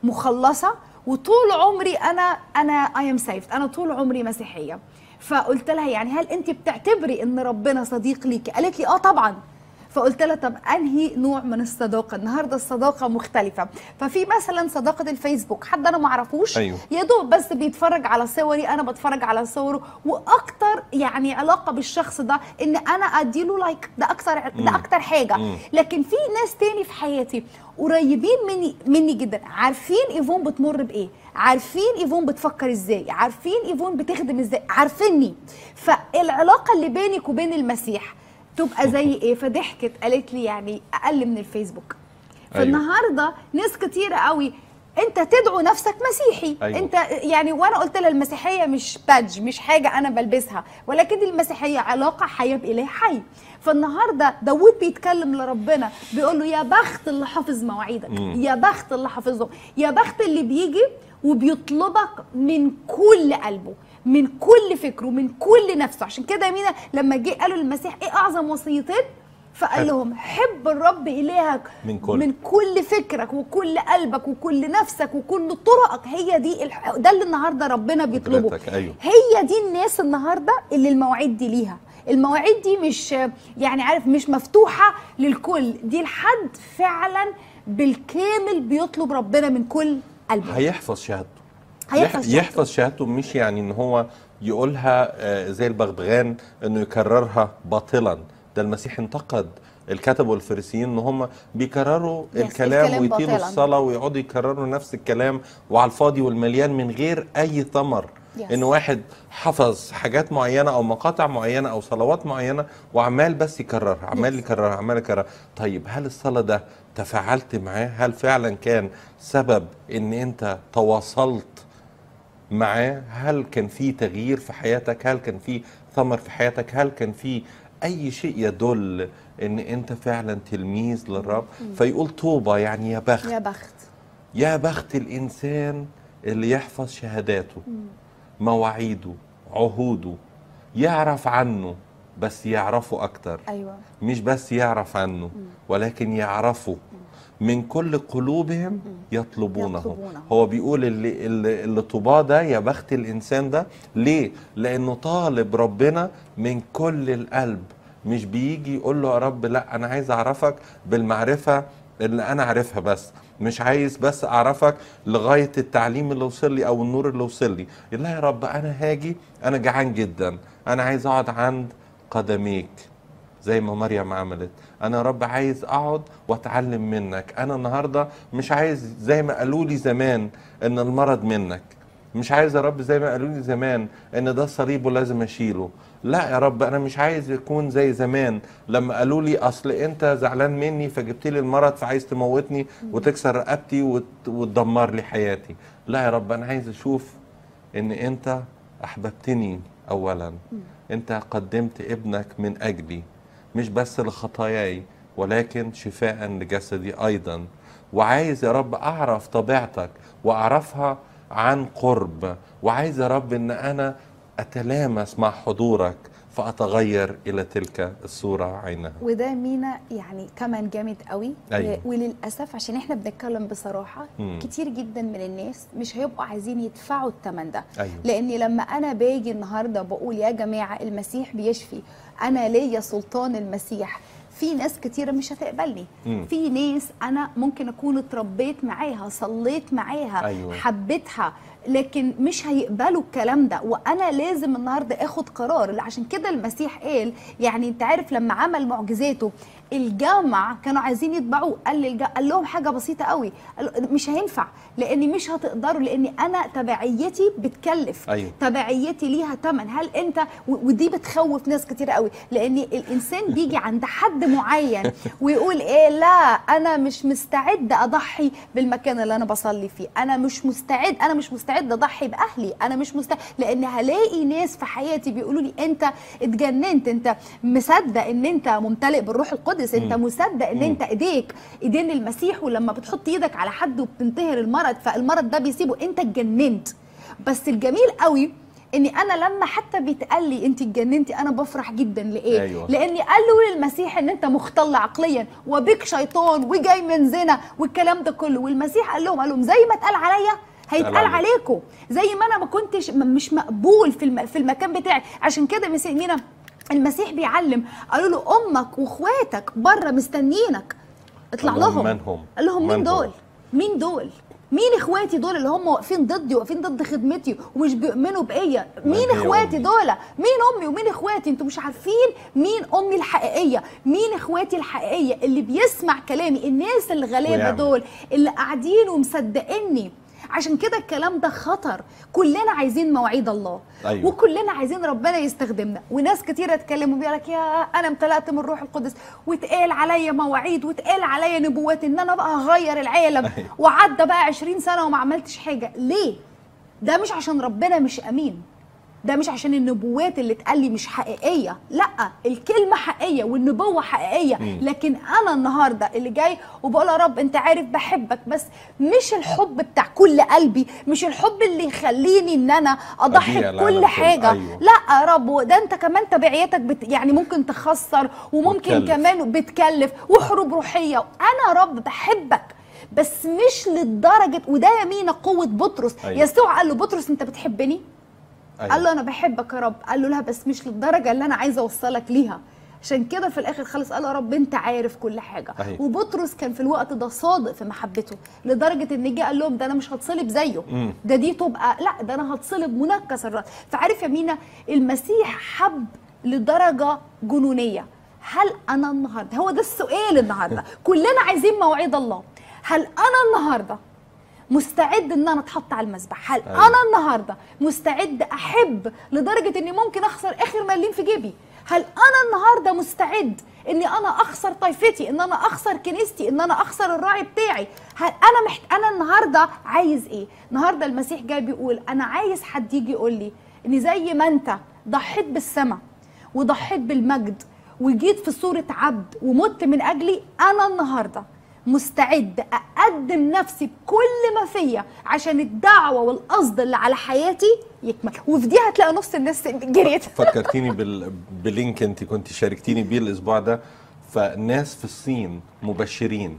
S2: مخلصة وطول عمري أنا I am saved، أنا طول عمري مسيحية. فقلت لها يعني هل انت بتعتبري ان ربنا صديق ليكي؟ قالت لي طبعا. فقلت لها طب انهي نوع من الصداقه؟ النهارده الصداقه مختلفه. ففي مثلا صداقه الفيسبوك، حد انا ما اعرفوش،
S3: أيوه.
S2: يا دوب بس بيتفرج على صوري، انا بتفرج على صوره، واكتر يعني علاقه بالشخص ده ان انا اديله لايك، ده اكتر حاجه. لكن في ناس تاني في حياتي قريبين مني جدا، عارفين ايفون بتمر بايه، عارفين ايفون بتفكر ازاي، عارفين ايفون بتخدم ازاي، عارفيني. فالعلاقه اللي بينك وبين المسيح تبقى زي ايه؟ فضحكت قالت لي يعني اقل من الفيسبوك. فالنهارده ناس كتيره قوي انت تدعو نفسك مسيحي. أيوة. انت يعني، وانا قلت لها المسيحيه مش بادج، مش حاجه انا بلبسها، ولكن المسيحيه علاقه حيه باله حي. فالنهارده داوود بيتكلم لربنا بيقول له يا بخت اللي حافظ مواعيدك، يا بخت اللي حافظهم، يا بخت اللي بيجي وبيطلبك من كل قلبه، من كل فكره، من كل نفسه. عشان كده يا مينا لما جه قالوا للمسيح ايه اعظم وصيتين، فقال لهم حب الرب إلهك من كل فكرك وكل قلبك وكل نفسك وكل طرقك. هي دي ده اللي النهارده ربنا بيطلبه.
S3: أيوه.
S2: هي دي الناس النهارده اللي المواعيد دي ليها. المواعيد دي مش يعني عارف مش مفتوحه للكل، دي الحد فعلا بالكامل بيطلب ربنا من كل قلبه.
S3: هيحفظ شهادته، يحفظ شهادته، مش يعني ان هو يقولها زي البغبغان انه يكررها باطلا. ده المسيح انتقد الكتب والفريسيين ان هم بيكرروا الكلام ويطيلوا الصلاه ويقعدوا يكرروا نفس الكلام وعلى الفاضي والمليان من غير اي ثمر. ان واحد حفظ حاجات معينه او مقاطع معينه او صلوات معينه وعمال بس يكررها، عمال يكررها، عمال يكررها. طيب هل الصلاه ده تفاعلت معاه؟ هل فعلا كان سبب ان انت تواصلت معاه؟ هل كان في تغيير في حياتك؟ هل كان في ثمر في حياتك؟ هل كان في اي شيء يدل ان انت فعلا تلميذ للرب؟ فيقول طوبى، يعني يا بخت،
S2: يا بخت،
S3: يا بخت الانسان اللي يحفظ شهاداته، مواعيده، عهوده، يعرف عنه بس يعرفه اكتر.
S2: أيوة.
S3: مش بس يعرف عنه ولكن يعرفه من كل قلوبهم يطلبونه. هو بيقول اللي طوباه ده، يا بخت الانسان ده. ليه؟ لانه طالب ربنا من كل القلب، مش بيجي يقول له يا رب لا انا عايز اعرفك بالمعرفه اللي انا عارفها بس، مش عايز بس اعرفك لغايه التعليم اللي وصل لي او النور اللي وصل لي. لا يا رب انا هاجي، انا جعان جدا، انا عايز اقعد عند قدميك زي ما مريم عملت. انا يا رب عايز اقعد واتعلم منك. انا النهارده مش عايز زي ما قالوا لي زمان ان المرض منك، مش عايز يا رب زي ما قالوا لي زمان ان ده صليب ولازم اشيله. لا يا رب انا مش عايز يكون زي زمان لما قالوا لي اصل انت زعلان مني فجبت لي المرض فعايز تموتني وتكسر رقبتي وتدمر لي حياتي. لا يا رب انا عايز اشوف ان انت احببتني اولا، انت قدمت ابنك من اجلي، مش بس لخطاياي ولكن شفاء لجسدي ايضا. وعايز يا رب اعرف طبيعتك واعرفها عن قرب، وعايز يا رب ان انا اتلامس مع حضورك فاتغير الى تلك الصوره عينها.
S2: وده مينا يعني كمان جامد قوي.
S3: أيوة.
S2: وللاسف عشان احنا بنتكلم بصراحه كتير جدا من الناس مش هيبقوا عايزين يدفعوا الثمن ده.
S3: أيوة.
S2: لاني لما انا باجي النهارده بقول يا جماعه المسيح بيشفي، انا ليا سلطان المسيح، في ناس كتيرة مش هتقبلني. في ناس أنا ممكن أكون اتربيت معاها، صليت معاها،
S3: أيوة.
S2: حبيتها، لكن مش هيقبلوا الكلام ده، وانا لازم النهارده اخد قرار. عشان كده المسيح قال، يعني انت عارف لما عمل معجزاته الجمع كانوا عايزين يتبعوه، قال لهم حاجه بسيطه قوي، قال مش هينفع لاني مش هتقدروا، لاني انا تبعيتي بتكلف.
S3: أيوة.
S2: تبعيتي ليها ثمن. هل انت ودي بتخوف ناس كتير قوي، لان الانسان بيجي عند حد معين ويقول ايه، لا انا مش مستعد اضحي بالمكان اللي انا بصلي فيه، انا مش مستعد اضحي باهلي، انا مش مستعد، لان هلاقي ناس في حياتي بيقولوا لي انت اتجننت، انت مصدق ان انت ممتلئ بالروح القدس، انت مصدق ان انت ايدين المسيح، ولما بتحط ايدك على حد وبتنتهر المرض فالمرض ده بيسيبه، انت اتجننت. بس الجميل قوي اني انا لما حتى بيتقال لي انت اتجننتي انا بفرح جدا. لايه؟
S3: أيوة.
S2: لاني قالوا للمسيح ان انت مختل عقليا وبك شيطان وجاي من زنا والكلام ده كله، والمسيح قال لهم زي ما اتقال عليا هيتقال عليكم، زي ما انا ما كنتش مش مقبول في المكان بتاعي. عشان كده مينا المسيح بيعلم، قالوا له امك واخواتك بره مستنيينك، اطلع لهم.
S3: من هم؟
S2: قال لهم مين دول؟ مين اخواتي دول اللي هم واقفين ضدي، واقفين ضد خدمتي ومش بيؤمنوا بيا؟ مين اخواتي دول؟ مين امي ومين اخواتي؟ انتوا مش عارفين مين امي الحقيقيه، مين اخواتي الحقيقيه اللي بيسمع كلامي، الناس الغلابه دول اللي قاعدين ومصدقيني. عشان كده الكلام ده خطر. كلنا عايزين مواعيد الله.
S3: أيوة.
S2: وكلنا عايزين ربنا يستخدمنا. وناس كتيره اتكلموا بيقول لك يا انا امتلأت من الروح القدس واتقال عليا مواعيد واتقال عليا نبوات ان انا بقى هغير العالم.
S3: أيوة.
S2: وعدى بقى 20 سنه وما عملتش حاجه. ليه؟ ده مش عشان ربنا مش امين، ده مش عشان النبوات اللي اتقال لي مش حقيقيه، لا الكلمه حقيقيه والنبوه حقيقيه. لكن انا النهارده اللي جاي وبقول يا رب انت عارف بحبك، بس مش الحب بتاع كل قلبي، مش الحب اللي يخليني ان انا اضحي بكل حاجه.
S3: أيوة.
S2: لا يا رب، ده انت كمان تبعيتك يعني ممكن تخسر وممكن كمان بتكلف وحروب روحيه. انا يا رب بحبك بس مش للدرجه. وده يمين قوه بطرس.
S3: أيوة.
S2: يسوع قال له بطرس انت بتحبني؟
S3: أيوة.
S2: قال له انا بحبك يا رب. قال له لا بس مش للدرجه اللي انا عايزه اوصلك ليها. عشان كده في الاخر خالص قال له يا رب انت عارف كل حاجه.
S3: أيوة.
S2: وبطرس كان في الوقت ده صادق في محبته لدرجه ان جه قال لهم ده انا مش هتصلب زيه، ده دي تبقى لا، ده انا هتصلب منكس الراس. فعارف يا مينا المسيح حب لدرجه جنونيه. هل انا النهارده، هو ده السؤال النهارده، كلنا عايزين مواعيد الله، هل انا النهارده مستعد ان انا اتحط على المذبح؟ هل انا النهارده مستعد احب لدرجه اني ممكن اخسر اخر مليم في جيبي؟ هل انا النهارده مستعد اني انا اخسر طائفتي، ان انا اخسر كنيستي، ان انا اخسر الراعي بتاعي؟ هل انا النهارده عايز ايه؟ النهارده المسيح جاي بيقول انا عايز حد يجي يقول لي ان زي ما انت ضحيت بالسماء وضحيت بالمجد وجيت في صوره عبد ومت من اجلي، انا النهارده مستعد أقدم نفسي بكل ما فيا عشان الدعوة والقصد اللي على حياتي يكمل. وفي دي هتلاقي نص الناس جريت.
S3: فكرتيني بلينك انت كنت شاركتيني بيه الاسبوع ده. فناس في الصين مبشرين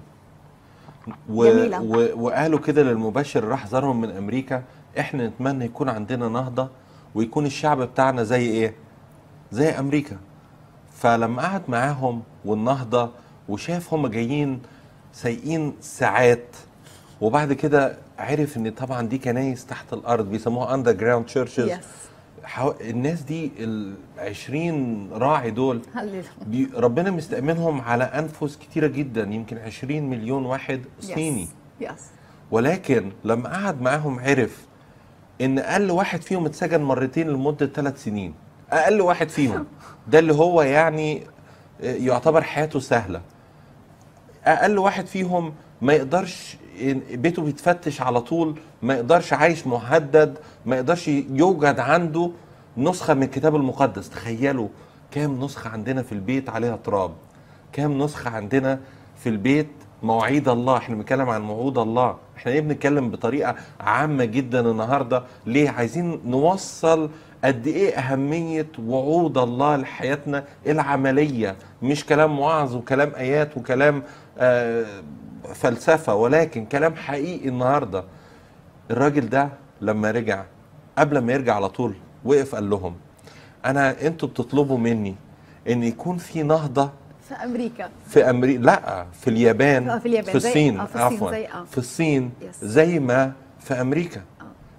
S3: وقالوا كده للمبشر راح زارهم من امريكا، احنا نتمنى يكون عندنا نهضة ويكون الشعب بتاعنا زي ايه؟ زي امريكا. فلما قعد معاهم والنهضة وشاف هم جايين سايقين ساعات، وبعد كده عرف ان طبعا دي كنايس تحت الارض بيسموها اندر جراوند تشيرشز. الناس دي ال20 راعي دول ربنا مستأمنهم على انفس كتيره جدا، يمكن 20 مليون واحد صيني. ولكن لما قعد معاهم عرف ان اقل واحد فيهم اتسجن مرتين لمده 3 سنين. اقل واحد فيهم ده اللي هو يعني يعتبر حياته سهله. اقل واحد فيهم ما يقدرش بيته بيتفتش على طول، ما يقدرش عايش مهدد، ما يقدرش يوجد عنده نسخة من الكتاب المقدس. تخيلوا كام نسخة عندنا في البيت عليها تراب، كام نسخة عندنا في البيت مواعيد الله. احنا بنتكلم عن وعود الله، احنا ليه بنتكلم بطريقة عامة جدا النهاردة؟ ليه؟ عايزين نوصل قد ايه اهمية وعود الله لحياتنا العملية، مش كلام وعظ وكلام ايات وكلام فلسفة، ولكن كلام حقيقي. النهاردة الراجل ده لما رجع، قبل ما يرجع على طول وقف قال لهم انتوا بتطلبوا مني ان يكون في نهضة
S2: في امريكا،
S3: لا في اليابان،
S2: في
S3: الصين، عفوا في الصين زي ما في امريكا.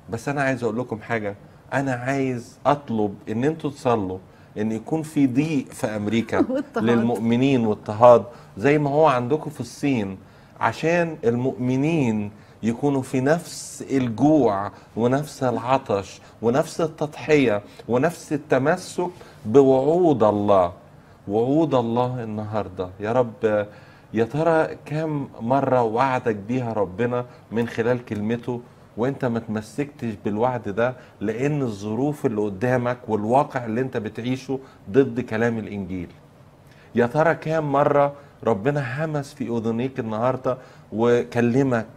S3: بس انا عايز اقول لكم حاجه، انا عايز اطلب ان انتوا تصلوا ان يكون في ضيق في امريكا للمؤمنين واضطهاد زي ما هو عندكم في الصين، عشان المؤمنين يكونوا في نفس الجوع ونفس العطش ونفس التضحية ونفس التمسك بوعود الله. وعود الله النهاردة يا رب، يا ترى كم مرة وعدك بيها ربنا من خلال كلمته وانت ما تمسكتش بالوعد ده، لان الظروف اللي قدامك والواقع اللي انت بتعيشه ضد كلام الانجيل. يا ترى كم مرة ربنا همس في اذنيك النهاردة وكلمك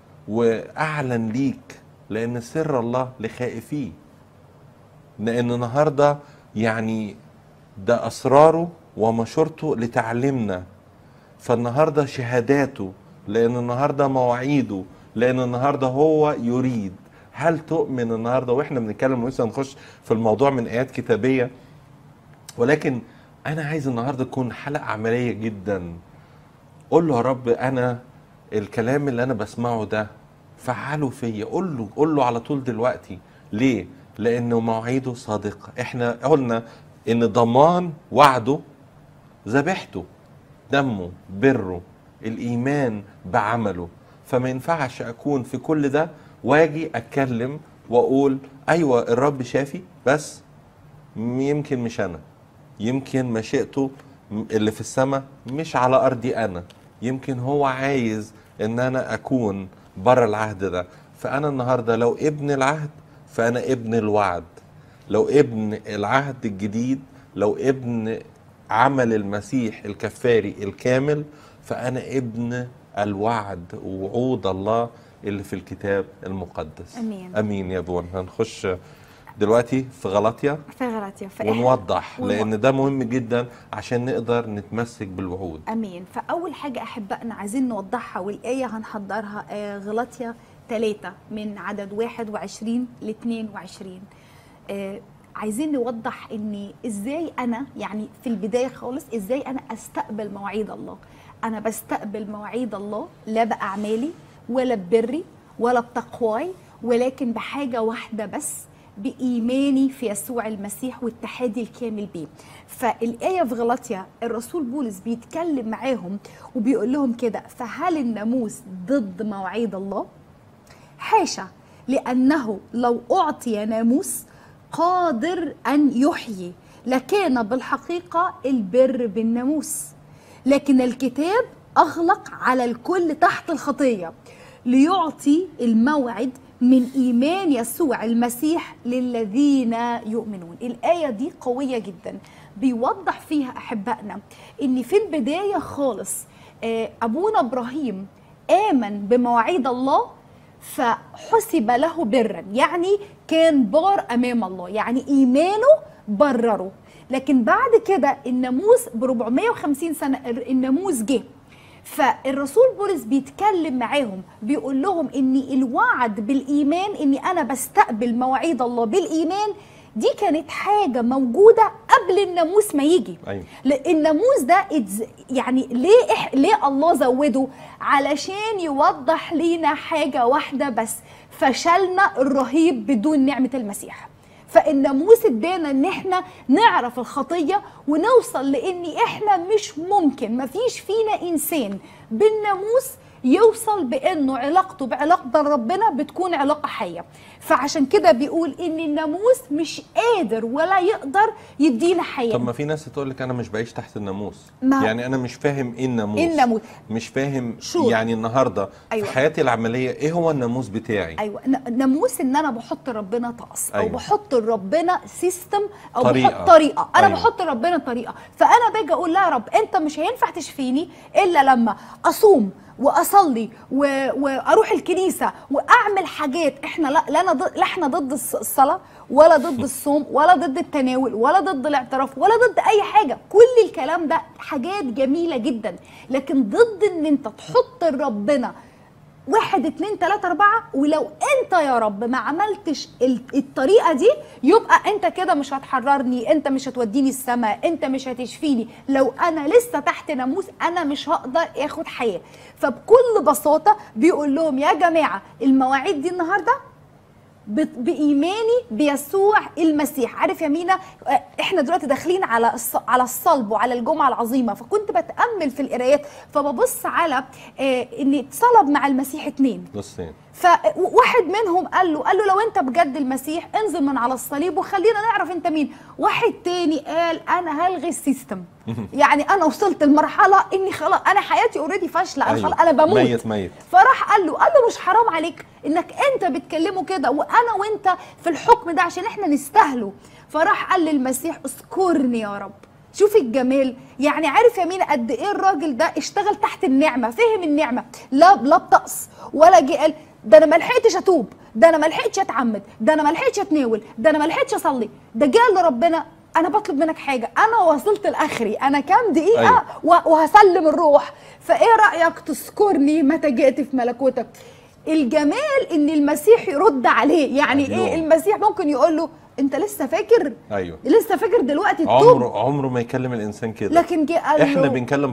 S3: واعلن ليك، لان سر الله لخائفيه، لان النهاردة يعني ده اسراره ومشورته لتعلمنا، فالنهاردة شهاداته، لان النهاردة مواعيده، لان النهاردة هو يريد. هل تؤمن النهاردة واحنا بنتكلم ولسه هنخش في الموضوع من ايات كتابية، ولكن انا عايز النهاردة تكون حلقة عملية جدا. قول له يا رب انا الكلام اللي انا بسمعه ده فعله فيا، قول له على طول دلوقتي. ليه؟ لانه مواعيده صادقة. احنا قلنا ان ضمان وعده ذبيحته، دمه، بره، الايمان بعمله. فما ينفعش اكون في كل ده واجي اتكلم واقول ايوه الرب شافي، بس يمكن مش انا، يمكن مشيئته اللي في السماء مش على ارضي انا، يمكن هو عايز ان انا اكون بره العهد ده. فانا النهارده لو ابن العهد فانا ابن الوعد، لو ابن العهد الجديد، لو ابن عمل المسيح الكفاري الكامل، فانا ابن الوعد ووعود الله اللي في الكتاب المقدس.
S2: امين
S3: امين يا بون. هنخش دلوقتي في غلاطيا ونوضح، لان ده مهم جدا عشان نقدر نتمسك بالوعود.
S2: امين. فاول حاجه احبائنا عايزين نوضحها، والايه هنحضرها غلاطيا 3 من عدد 21 ل 22. عايزين نوضح ان ازاي انا يعني في البدايه خالص ازاي انا استقبل مواعيد الله. انا بستقبل مواعيد الله لا باعمالي ولا ببري ولا بتقواي، ولكن بحاجه واحده بس، بإيماني في يسوع المسيح واتحادي الكامل بيه. فالآية في غلاطيا الرسول بولس بيتكلم معاهم وبيقول لهم كده: فهل الناموس ضد مواعيد الله؟ حاشا، لأنه لو أعطي ناموس قادر أن يحيي لكان بالحقيقة البر بالناموس، لكن الكتاب أغلق على الكل تحت الخطية ليعطي الموعد من إيمان يسوع المسيح للذين يؤمنون. الآية دي قوية جدا، بيوضح فيها أحبائنا إن في البداية خالص أبونا إبراهيم آمن بمواعيد الله فحسب له برا، يعني كان بار أمام الله، يعني إيمانه برره. لكن بعد كده الناموس ب 450 سنة الناموس جه، فالرسول بولس بيتكلم معاهم بيقول لهم ان الوعد بالايمان، اني انا بستقبل مواعيد الله بالايمان، دي كانت حاجه موجوده قبل الناموس ما يجي.
S3: أيوة.
S2: الناموس ده يعني ليه الله زوده؟ علشان يوضح لينا حاجه واحده بس، فشلنا الرهيب بدون نعمه المسيح. فالناموس ادانا ان احنا نعرف الخطيه ونوصل لان احنا مش ممكن، مفيش فينا انسان بالناموس يوصل بانه علاقته بعلاقه ربنا بتكون علاقه حيه. فعشان كده بيقول ان الناموس مش قادر ولا يقدر يدينا حياه.
S3: طب ما في ناس تقول لك انا مش بعيش تحت الناموس، يعني انا مش فاهم ايه الناموس، مش فاهم يعني النهارده أيوة. في حياتي العمليه ايه هو الناموس بتاعي؟
S2: ايوه، ناموس ان انا بحط ربنا طقس، او بحط ربنا سيستم، او بحط طريقه، انا بحط ربنا طريقه. فانا باجي اقول لا يا رب انت مش هينفع تشفيني الا لما اصوم واصلي واروح الكنيسه واعمل حاجات. احنا لا احنا ضد الصلاه ولا ضد الصوم ولا ضد التناول ولا ضد الاعتراف ولا ضد اي حاجه، كل الكلام ده حاجات جميله جدا، لكن ضد ان انت تحط ربنا 1 2 3 4، ولو انت يا رب ما عملتش الطريقه دي يبقى انت كده مش هتحررني، انت مش هتوديني السماء، انت مش هتشفيني. لو انا لسه تحت ناموس انا مش هقدر اخد حياه. فبكل بساطه بيقول لهم يا جماعه المواعيد دي النهارده بايماني بيسوع المسيح. عارف يا مينا، احنا دلوقتي داخلين على الصلب وعلى الجمعه العظيمه، فكنت بتامل في القرايات فببص على ان اتصلب مع المسيح 2
S3: نصين.
S2: فواحد منهم قال له لو انت بجد المسيح انزل من على الصليب وخلينا نعرف انت مين. واحد تاني قال انا هلغي السيستم. يعني انا وصلت لمرحله اني خلاص انا حياتي اوريدي فاشله، انا خلاص انا بموت
S3: ميت.
S2: فراح قال له مش حرام عليك انك انت بتكلمه كده وانا وانت في الحكم ده عشان احنا نستاهله. فراح قال للمسيح اذكرني يا رب. شوفي الجمال، يعني عارف يا مين قد ايه الراجل ده اشتغل تحت النعمه، فهم النعمه، لا بطقس ولا جه قال ده انا ما لحقتش اتوب، ده انا ما لحقتش اتعمد، ده انا ما لحقتش اتناول، ده انا ما لحقتش اصلي. ده جه لربنا انا بطلب منك حاجه، انا وصلت لاخري، انا كام دقيقه أيوة. وهسلم الروح. فايه رايك تذكرني متى جئت في ملكوتك؟ الجمال ان المسيح يرد عليه. يعني أيوة. ايه المسيح ممكن يقول له انت لسه فاكر؟
S3: ايوه
S2: لسه فاكر دلوقتي التوب؟
S3: عمره ما يكلم الانسان كده،
S2: لكن جه قال له
S3: احنا بنكلم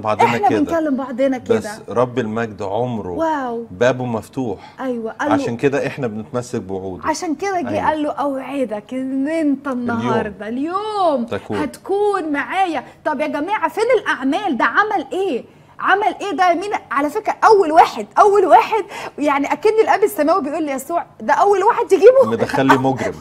S3: بعضنا كده، بس رب المجد عمره
S2: واو
S3: بابه مفتوح.
S2: ايوه قال
S3: عشان كده احنا بنتمسك بوعوده.
S2: عشان كده جه أيوة. قال له اوعدك ان انت النهارده اليوم هتكون معايا. طب يا جماعه فين الاعمال؟ ده عمل ايه؟ عمل ايه ده؟ مين على فكره اول واحد يعني اكن الاب السماوي بيقول لي يسوع ده اول واحد تجيبه
S3: مدخلي مجرم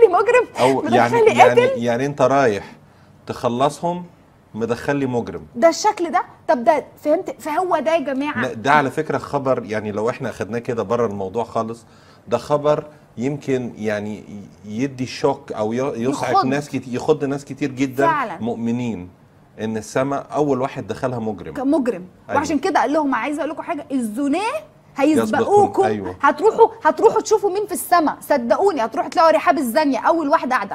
S2: او
S3: يعني انت رايح تخلصهم مدخلي مجرم.
S2: ده الشكل ده. طب ده فهمت؟ فهو ده يا جماعه
S3: ده على فكره خبر، يعني لو احنا اخدناه كده بره الموضوع خالص، ده خبر يمكن يعني يدي شوك او يصعق ناس كتير، يخض ناس كتير جدا فعلا. مؤمنين ان السماء اول واحد دخلها مجرم.
S2: أيوة. وعشان كده قال لهم عايزه اقول لكم حاجه، الزناه هيسبقوكم. أيوة. هتروحوا تشوفوا مين في السماء، صدقوني هتروحوا تلاقوا رحاب الزانيه اول واحده قاعده.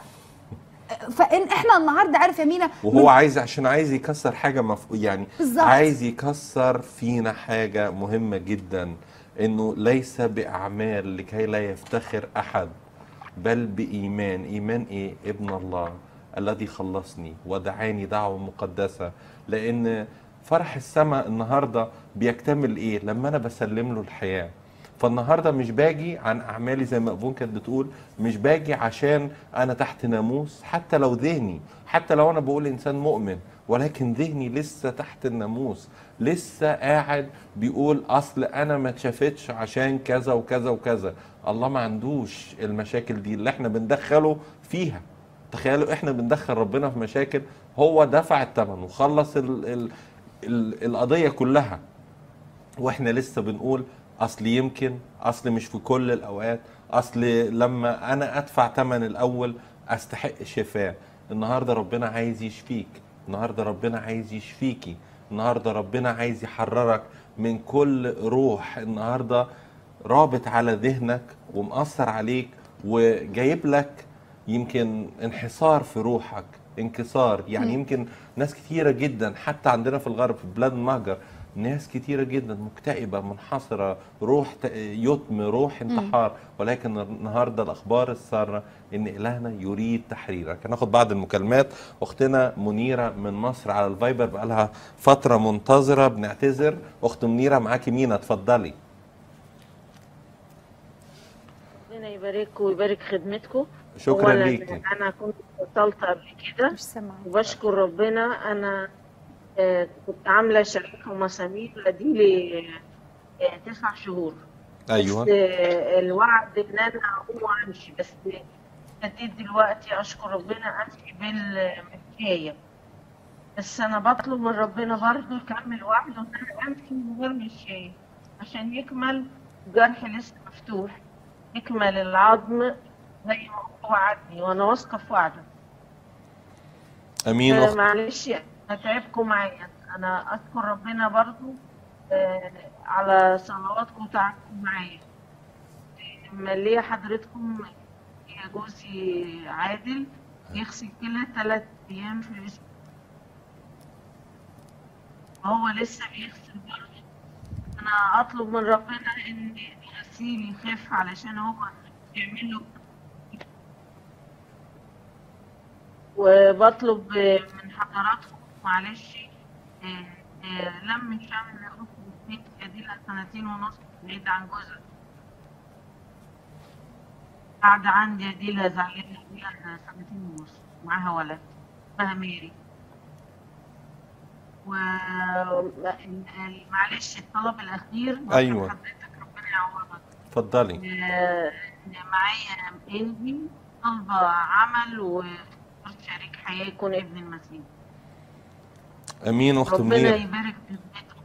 S2: فان احنا النهارده عارف يا مينا
S3: وهو عشان عايز يكسر حاجه يعني
S2: بالزبط.
S3: عايز يكسر فينا حاجه مهمه جدا، انه ليس باعمال لكي لا يفتخر احد بل بايمان. ايمان ايه؟ ابن الله الذي خلصني ودعاني دعوة مقدسة. لأن فرح السماء النهاردة بيكتمل إيه؟ لما أنا بسلم له الحياة. فالنهاردة مش باجي عن أعمالي زي ما أبون كانت بتقول، مش باجي عشان أنا تحت ناموس، حتى لو ذهني، حتى لو أنا بقول إنسان مؤمن، ولكن ذهني لسه تحت الناموس، لسه قاعد بيقول أصل أنا ما اتشافتش عشان كذا وكذا وكذا. الله ما عندوش المشاكل دي اللي احنا بندخله فيها. تخيلوا احنا بندخل ربنا في مشاكل، هو دفع الثمن وخلص القضية كلها، واحنا لسه بنقول اصل يمكن، اصل مش في كل الاوقات، اصل لما انا ادفع ثمن الاول استحق شفاء. النهارده ربنا عايز يشفيك، النهارده ربنا عايز يشفيكي، النهارده ربنا عايز يحررك من كل روح النهارده رابط على ذهنك ومأثر عليك وجايب لك يمكن انحسار في روحك، انكسار. يعني يمكن ناس كتيرة جدا حتى عندنا في الغرب في بلاد المهجر ناس كتيرة جدا مكتئبة منحصرة، روح يتم، روح انتحار. ولكن النهاردة الأخبار السارة إن إلهنا يريد تحريرك. هناخد بعض المكالمات. أختنا منيرة من مصر على الفايبر بقالها فترة منتظرة، بنعتذر. أخت منيرة معاكي مينا، اتفضلي.
S5: ربنا يبارككم ويبارك خدمتكم.
S3: شكرا ليكي.
S5: انا كنت اتصلت قبل كده وبشكر ربنا. انا كنت عامله شركه مسامير اديلي 9 شهور.
S3: ايوه
S5: بس الوعد ان انا اقوم امشي، بس ابتديت دلوقتي اشكر ربنا امشي بالمشايه. بس انا بطلب من ربنا برضه يكمل وعده ان انا امشي من غير مشايه عشان يكمل الجرح لسه مفتوح، يكمل العظم زي ما هو وعدني وانا واثقه في وعده.
S3: امين.
S5: معلش اتعبكم معايا. انا اشكر ربنا برضو على صلواتكم وتعبكم معايا. مليه حضرتكم يا جوزي عادل يغسل كلى 3 ايام في الاسبوع، هو لسه بيغسل برضه. انا اطلب من ربنا ان غسيل يخف علشان هو يعمل له. وبطلب من حضراتكم معلش لم شمل اخت بنتي اديلها 2.5 سنين بعيد عن جوزها. قاعدة عندي دي لها زعلانة لها 2 ونص معاها ولد اسمها ميري. معلش الطلب الأخير
S3: ايوه
S5: حضرتك ربنا يعوضك.
S3: اتفضلي.
S5: معايا ابني طالبة عمل وشريك حياة يكون ابن المسيح.
S3: امين اخت
S5: ربنا
S3: منير.
S5: يبارك في بيتكم.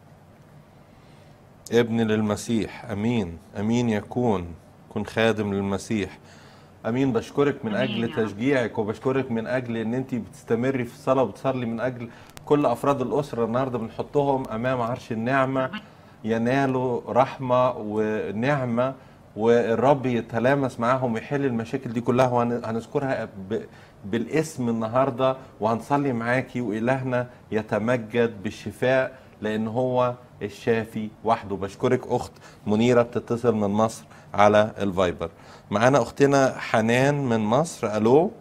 S3: ابن للمسيح، امين امين. يكون خادم للمسيح، امين. بشكرك من اجل تشجيعك، وبشكرك من اجل ان انت بتستمري في الصلاه وبتصلي من اجل كل افراد الاسره. النهارده بنحطهم امام عرش النعمه ينالوا رحمه ونعمه، والرب يتلامس معاهم ويحل المشاكل دي كلها، وهنذكرها بالاسم النهارده، وهنصلي معاكي، والهنا يتمجد بالشفاء لان هو الشافي وحده. بشكرك اخت منيره بتتصل من مصر على الفايبر. معانا اختنا حنان من مصر. الو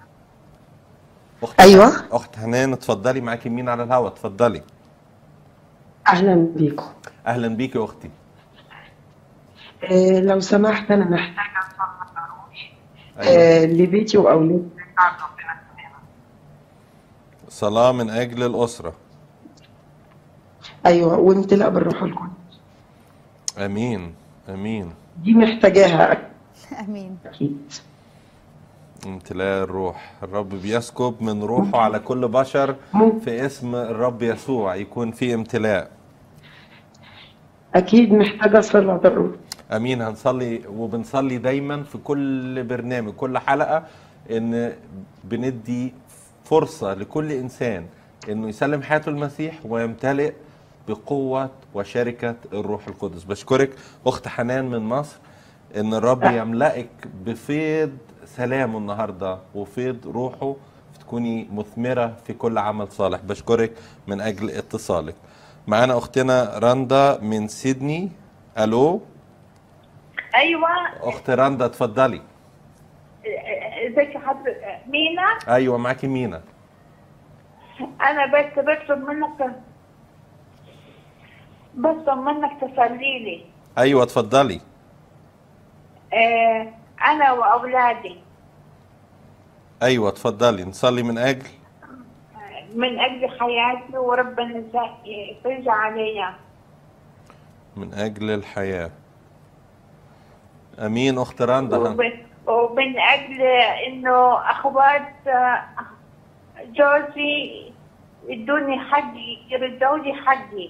S6: ايوه
S3: اخت حنان، اتفضلي، معاكي مين على الهواء؟ اتفضلي.
S6: اهلا بيكم.
S3: اهلا بيكي يا اختي.
S6: لو سمحت انا محتاجه اصلي لبيتي واولادي.
S3: صلاه من اجل الاسره.
S6: ايوه، وامتلاء بالروح القدس.
S3: امين امين.
S6: دي محتاجاها
S2: امين.
S6: اكيد.
S3: امتلاء الروح، الرب بيسكب من روحه على كل بشر في اسم الرب يسوع، يكون في امتلاء.
S6: اكيد محتاجه صلاه الروح.
S3: امين. هنصلي وبنصلي دايما في كل برنامج، كل حلقه، ان بندي فرصه لكل انسان انه يسلم حياته المسيح ويمتلئ بقوه وشركه الروح القدس. بشكرك اخت حنان من مصر، ان الرب يملأك بفيض سلامه النهارده وفيض روحه، تكوني مثمره في كل عمل صالح. بشكرك من اجل اتصالك. معانا اختنا رندا من سيدني. الو.
S7: ايوه
S3: اخت رندا اتفضلي.
S7: ازيك يا حضرتك؟ مينا.
S3: ايوه معاكي مينا.
S7: انا بس بطلب منك تصلي لي.
S3: ايوه اتفضلي.
S7: انا واولادي.
S3: ايوه اتفضلي. نصلي من اجل
S7: حياتي، وربنا يفرج عليا.
S3: من اجل الحياه. امين اخت رندا.
S7: ومن اجل انه اخوات جوزي يدوني حقي، يردوا لي حقي.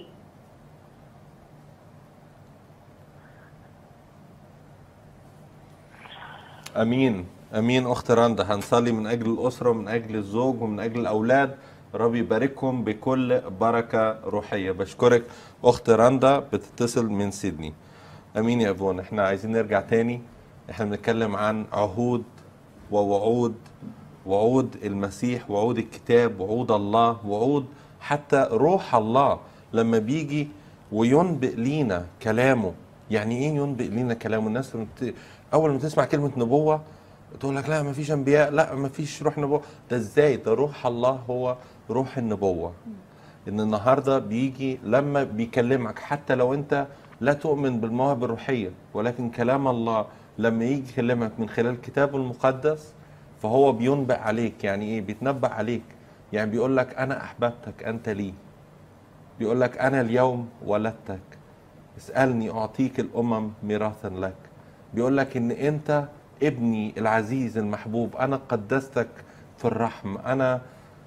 S3: امين امين اخت رندا. هنصلي من اجل الاسره ومن اجل الزوج ومن اجل الاولاد. رب يبارككم بكل بركه روحيه. بشكرك اخت رندا بتتصل من سيدني. امين يا ابونا. احنا عايزين نرجع تاني، احنا بنتكلم عن عهود ووعود، وعود المسيح، وعود الكتاب، وعود الله، وعود حتى روح الله لما بيجي وينبئ لينا كلامه. يعني ايه ينبئ لينا كلامه؟ الناس اول ما تسمع كلمه نبوه تقول لك لا ما فيش انبياء، لا ما فيش روح نبوه. ده ازاي؟ ده روح الله هو روح النبوه. ان النهارده بيجي لما بيكلمك، حتى لو انت لا تؤمن بالمواهب الروحيه، ولكن كلام الله لما يجي يكلمك من خلال الكتاب المقدس فهو بينبئ عليك. يعني ايه بيتنبأ عليك؟ يعني بيقول لك انا احببتك انت لي، بيقول لك انا اليوم ولدتك، اسألني اعطيك الامم ميراثا لك. بيقول لك ان انت ابني العزيز المحبوب، انا قدستك في الرحم، انا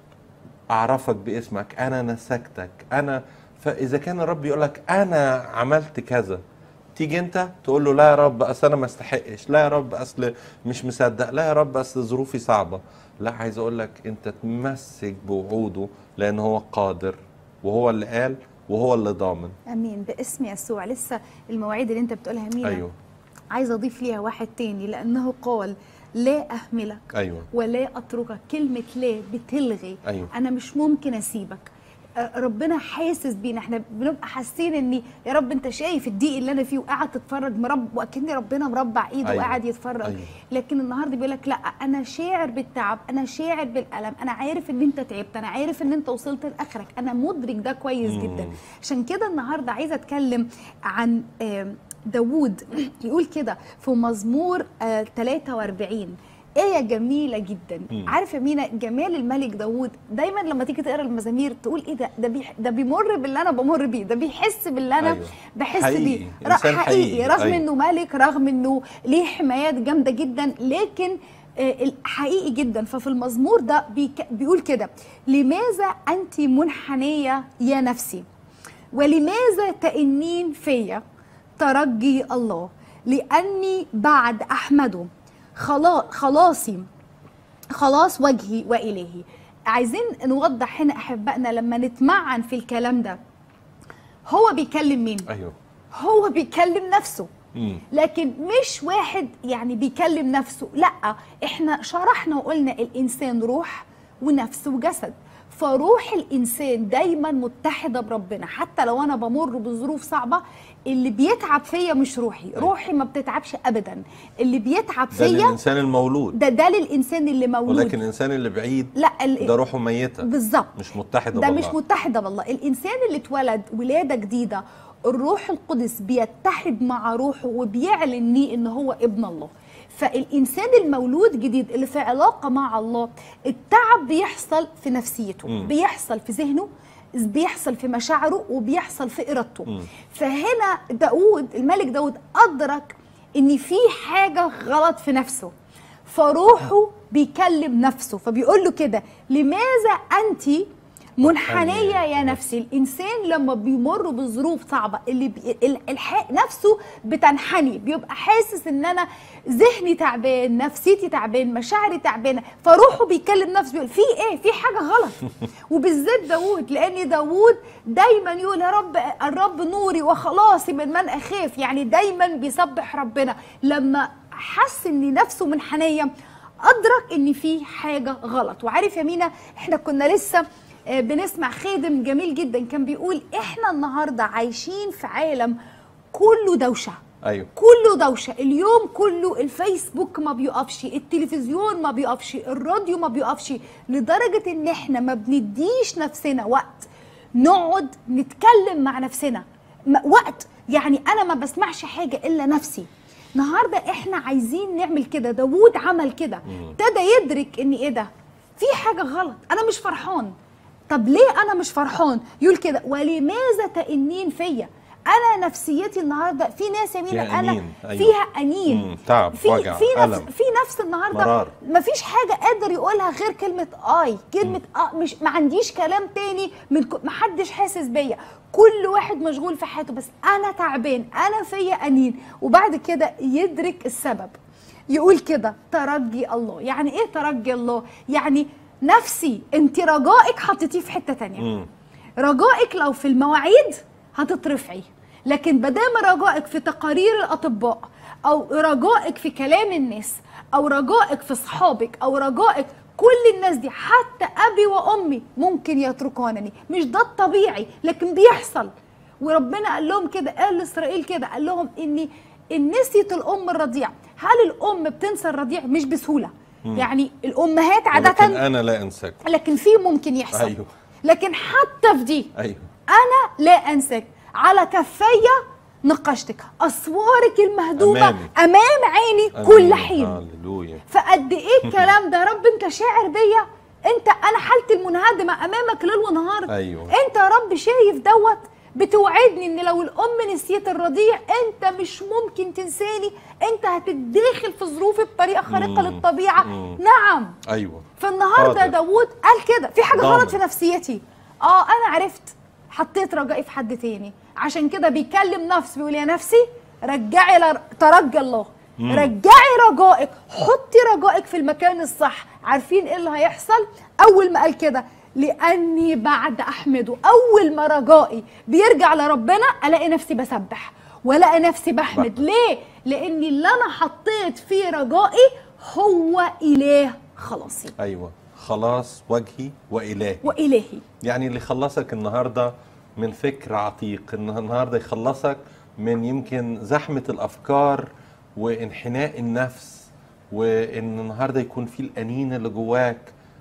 S3: اعرفك باسمك، انا نسكتك، انا. فاذا كان الرب يقول لك انا عملت كذا، تيجي انت تقول له لا يا رب اصل انا ما استحقش، لا يا رب اصل مش مصدق، لا يا رب اصل ظروفي صعبه. لا، عايز اقول لك انت تمسك بوعوده لان هو قادر، وهو اللي قال وهو اللي ضامن.
S2: امين باسم يسوع. لسه المواعيد اللي انت بتقولها مينا،
S3: ايوه
S2: عايزه اضيف ليها واحد تاني، لانه قال لا اهملك
S3: ايوه
S2: ولا اتركك. كلمه لا بتلغي.
S3: أيوة.
S2: انا مش ممكن اسيبك. ربنا حاسس بينا، احنا بنبقى حاسين ان يا رب انت شايف الضيق اللي انا فيه وقاعد تتفرج واكن ربنا مربع ايده.
S3: أيوة.
S2: وقاعد يتفرج.
S3: أيوة.
S2: لكن النهارده بيقول لك لا، انا شاعر بالتعب، انا شاعر بالالم، انا عارف ان انت تعبت، انا عارف ان انت وصلت لاخرك، انا مدرك ده كويس جدا. عشان كده النهارده عايزه اتكلم عن داوود يقول كده في مزمور 43 آية جميلة جدا. عارف يا مينا جمال الملك داوود؟ دايما لما تيجي تقرا المزامير تقول ايه ده بيمر باللي انا بمر بيه، ده بيحس باللي انا بحس بيه. حقيقي رغم انه ملك، رغم انه ليه حمايات جامدة جدا، لكن حقيقي جدا. ففي المزمور ده بيقول كده: لماذا أنت منحنية يا نفسي، ولماذا تئنين فيا؟ ترجي الله، لأني بعد أحمده خلاص وجهي وإلهي. عايزين نوضح هنا أحبائنا لما نتمعن في الكلام ده، هو بيكلم مين؟
S3: أيوه،
S2: هو بيكلم نفسه. لكن مش واحد يعني بيكلم نفسه، لا، احنا شرحنا وقلنا الانسان روح ونفس وجسد. فروح الانسان دايما متحده بربنا. حتى لو انا بمر بظروف صعبه، اللي بيتعب فيا مش روحي ما بتتعبش ابدا. اللي بيتعب فيا
S3: ده للانسان المولود،
S2: ده للانسان اللي مولود،
S3: ولكن الانسان اللي بعيد
S2: لا
S3: ده روحه ميته
S2: بالظبط،
S3: مش متحده
S2: ده
S3: بالله.
S2: مش متحده بالله. الانسان اللي اتولد ولاده جديده، الروح القدس بيتحد مع روحه وبيعلن ليه ان هو ابن الله. فالإنسان المولود جديد اللي في علاقة مع الله، التعب بيحصل في نفسيته، بيحصل في ذهنه، بيحصل في مشاعره، وبيحصل في إرادته. فهنا الملك داود أدرك إن في حاجة غلط في نفسه، فروحه بيكلم نفسه، فبيقول له كده: لماذا أنت منحنية يا نفسي؟ الإنسان لما بيمر بظروف صعبة نفسه بتنحني، بيبقى حاسس إن أنا ذهني تعبان، نفسيتي تعبان، مشاعري تعبانة، فروحه بيكلم نفسه بيقول في إيه؟ في حاجة غلط. وبالذات داوود، لأن داوود دايما يقول: يا رب، الرب نوري وخلاصي من أخاف. يعني دايما بيسبح ربنا. لما حس إن نفسه منحنية أدرك إن في حاجة غلط. وعارف يا مينا، إحنا كنا لسه بنسمع خادم جميل جدا كان بيقول: احنا النهارده عايشين في عالم كله دوشه.
S3: ايوه،
S2: كله دوشه، اليوم كله الفيسبوك ما بيقفش، التلفزيون ما بيقفش، الراديو ما بيقفش، لدرجه ان احنا ما بنديش نفسنا وقت نقعد نتكلم مع نفسنا. وقت يعني انا ما بسمعش حاجه الا نفسي. النهارده احنا عايزين نعمل كده. داوود عمل كده، ابتدى يدرك ان ايه ده، في حاجه غلط، انا مش فرحان. طب ليه انا مش فرحان؟ يقول كده: ولماذا تئنين فيا؟ انا نفسيتي النهارده، في ناس يا مينا انا فيها انين،
S3: تعب، وجع،
S2: في نفس النهارده
S3: مرار.
S2: مفيش حاجه قادر يقولها غير كلمه كلمه مش ما عنديش كلام تاني، ما حدش حاسس بيا، كل واحد مشغول في حياته، بس انا تعبان، انا فيا انين. وبعد كده يدرك السبب، يقول كده: ترجي الله. يعني ايه ترجي الله؟ يعني نفسي انت رجائك حطيتيه في حته تانية. رجائك لو في المواعيد هتترفعي، لكن بدام رجائك في تقارير الاطباء، او رجائك في كلام الناس، او رجائك في اصحابك، او رجائك كل الناس دي، حتى ابي وامي ممكن يتركونني، مش ده الطبيعي لكن بيحصل. وربنا قال لهم كده، قال لاسرائيل كده، قال لهم ان نسيت الام الرضيع. هل الام بتنسى الرضيع؟ مش بسهوله. يعني الامهات عاده،
S3: لكن انا لا انساك،
S2: لكن في ممكن يحصل.
S3: أيوه.
S2: لكن حتى في دي،
S3: أيوه،
S2: انا لا انساك، على كفي نقشتك، اسوارك المهدومه امام عيني كل حين.
S3: هللويا.
S2: فقد ايه الكلام ده؟ رب انت شاعر بيا، انا حالتي المنهدمه امامك ليل ونهار.
S3: أيوه.
S2: انت يا رب شايف دوت، بتوعدني ان لو الام نسيت الرضيع انت مش ممكن تنساني، انت هتتداخل في ظروفي بطريقه خارقه للطبيعه. نعم.
S3: ايوه.
S2: فالنهارده داوود قال كده: في حاجه غلط في نفسيتي. انا عرفت، حطيت رجائي في حد تاني. عشان كده بيكلم نفسه، بيقول: يا نفسي رجعي ترجى الله، رجعي رجائك، حطي رجائك في المكان الصح. عارفين ايه اللي هيحصل؟ اول ما قال كده: لأني بعد أحمده، أول ما رجائي بيرجع لربنا ألاقي نفسي بسبح ولاقي نفسي بحمد. ليه؟ لأن اللي أنا حطيت فيه رجائي هو إله خلاصي.
S3: أيوة، خلاص وجهي
S2: وإلهي.
S3: يعني اللي خلصك النهاردة من فكر عتيق، النهاردة يخلصك من يمكن زحمة الأفكار وانحناء النفس، وإن النهاردة يكون في الأنين اللي جواك.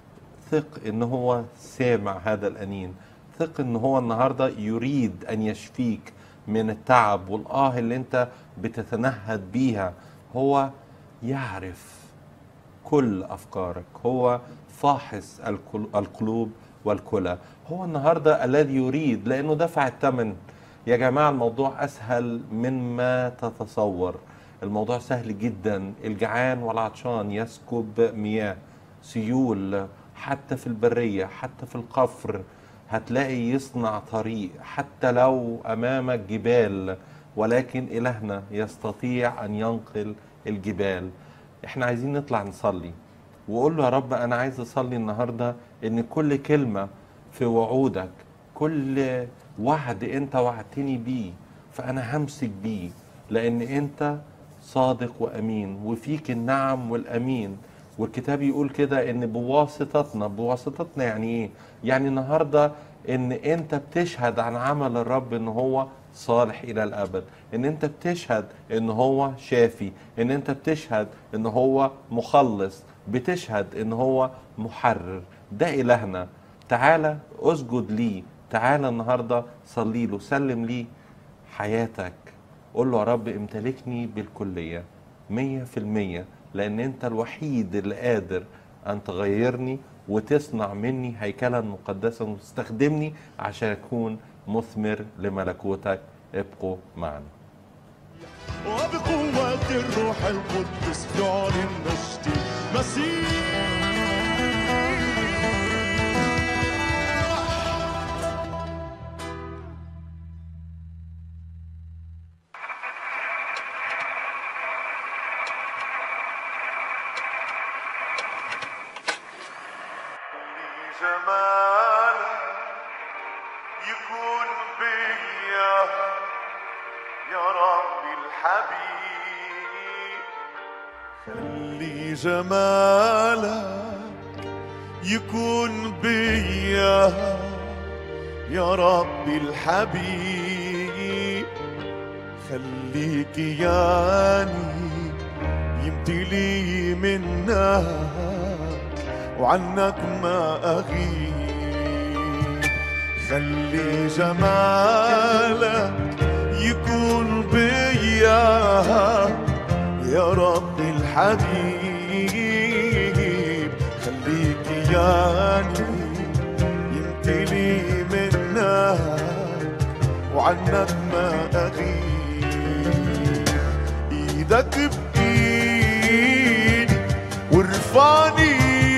S3: ثق إن هو سامع هذا الأنين، ثق إن هو النهاردة يريد أن يشفيك من التعب والآه اللي انت بتتنهد بيها. هو يعرف كل أفكارك، هو فاحص القلوب والكلى. هو النهاردة الذي يريد، لأنه دفع الثمن. يا جماعة الموضوع أسهل مما تتصور، الموضوع سهل جدا. الجعان والعطشان يسكب مياه، سيول حتى في البرية حتى في القفر هتلاقي يصنع طريق، حتى لو أمامك جبال، ولكن إلهنا يستطيع أن ينقل الجبال. احنا عايزين نطلع نصلي وقول له يا رب أنا عايز أصلي النهاردة إن كل كلمة في وعودك، كل وعد أنت وعدتني بيه فأنا همسك بيه، لأن أنت صادق وأمين وفيك النعم والأمين. والكتاب يقول كده إن بواسطتنا يعني إيه؟ يعني النهاردة إن أنت بتشهد عن عمل الرب إن هو صالح إلى الأبد، إن أنت بتشهد إن هو شافي، إن أنت بتشهد إن هو مخلص، بتشهد إن هو محرر. ده إلهنا. تعالى أسجد ليه، تعالى النهاردة صلي له، سلم ليه حياتك، قول له يا رب امتلكني بالكلية 100%، لأن أنت الوحيد اللي قادر أن تغيرني وتصنع مني هيكلا مقدسا وتستخدمني عشان أكون مثمر لملكوتك. ابقوا معنا.
S1: وبقوة الروح القدس يعلن مجد مسيح.
S8: جمالك يكون بيا يا ربي الحبيب،
S1: خلي جمالك يكون بيا يا ربي الحبيب، خليك ياني يمتلي منك وعنك ما أغيب. خلي جمالك يكون بيا يا ربي الحبيب، خليك ياني يمتلي منك وعنك ما أغيب. إيدك بإيدي وارفعني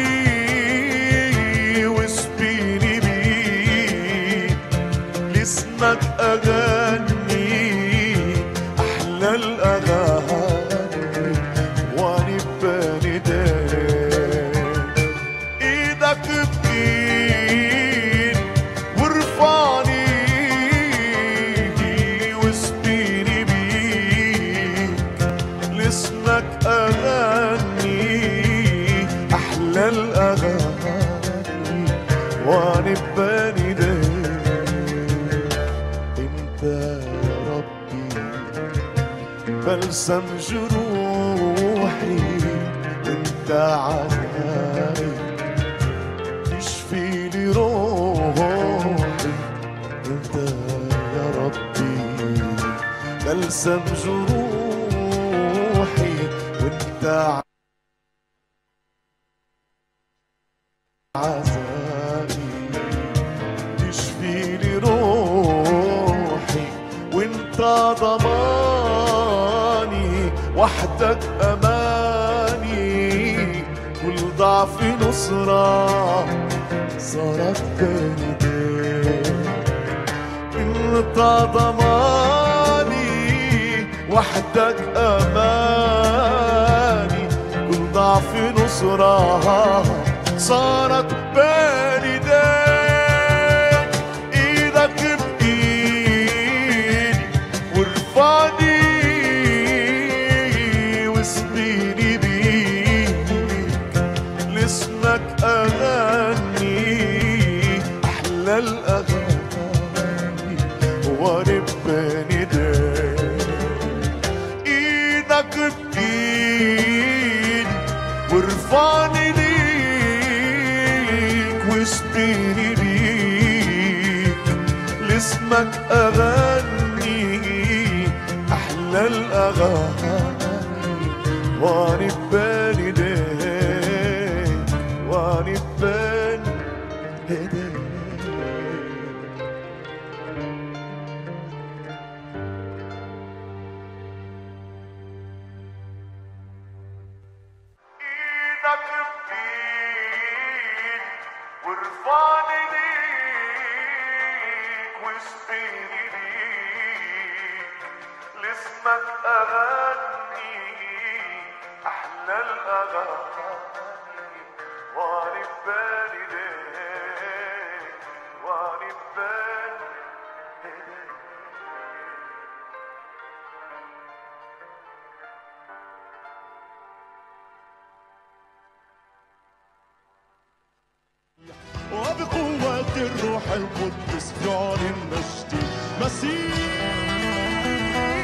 S1: واسبيني بيك، لاسمك أغني أحلى الأغاني وانباني دايك. إيدك بإيدي وارفعني واسبيني بيك، لاسمك أغني أحلى الأغاني وانباني دايك. انت يا ربي بلسم جروحي، انت عناني تشفي لي روحي، انت يا ربي بلسم جروحي، وانت عزائي تشفي لي روحي، وانت ضماني وحدك اماني، كل ضعف نصرة صارت بين ايديك. انت ضماني وحدك اماني، كل ضعف نصرة صارت بين ايديك. ايدك بايدي وارفعني واسقيني بيك، لاسمك اغني احلى الاغاني وارب بين ايديك. ايدك بايدي وارفعني واسقيني بيك، لاسمك أغني الأغاني وأنا ببالي ليك وأنا ببالي هديك. إيدك بإيد وارفعني ليك واسقيني ليك لاسمك أغني أحلى الأغاني وأنا ببالي ليك وأنا ببالي هديك. وبقوة الروح القدس يعلن مجد المسيح.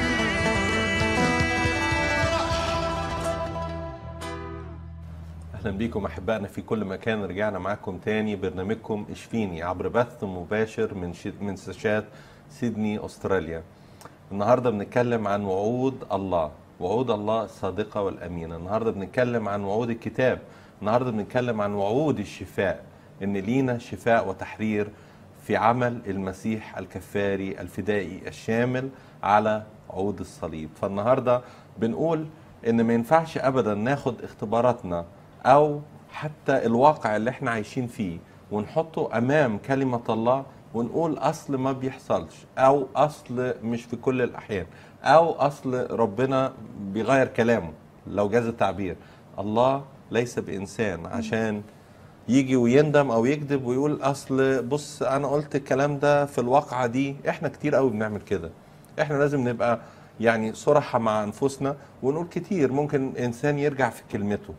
S3: اهلا بيكم احبائنا في كل مكان. رجعنا معاكم تاني برنامجكم اشفيني عبر بث مباشر من شاشات سيدني استراليا. النهارده بنتكلم عن وعود الله، وعود الله الصادقه والامينه. النهارده بنتكلم عن وعود الكتاب. النهارده بنتكلم عن وعود الشفاء، ان لينا شفاء وتحرير في عمل المسيح الكفاري الفدائي الشامل على عود الصليب. فالنهارده بنقول ان ما ينفعش ابدا ناخد اختباراتنا او حتى الواقع اللي احنا عايشين فيه ونحطه امام كلمة الله ونقول اصل ما بيحصلش، او اصل مش في كل الاحيان، او اصل ربنا بيغير كلامه لو جاز التعبير. الله ليس بانسان عشان يجي ويندم او يكذب ويقول اصل بص انا قلت الكلام ده في الواقعة دي. احنا كتير قوي بنعمل كده. احنا لازم نبقى يعني صراحة مع انفسنا ونقول كتير ممكن انسان يرجع في كلمته،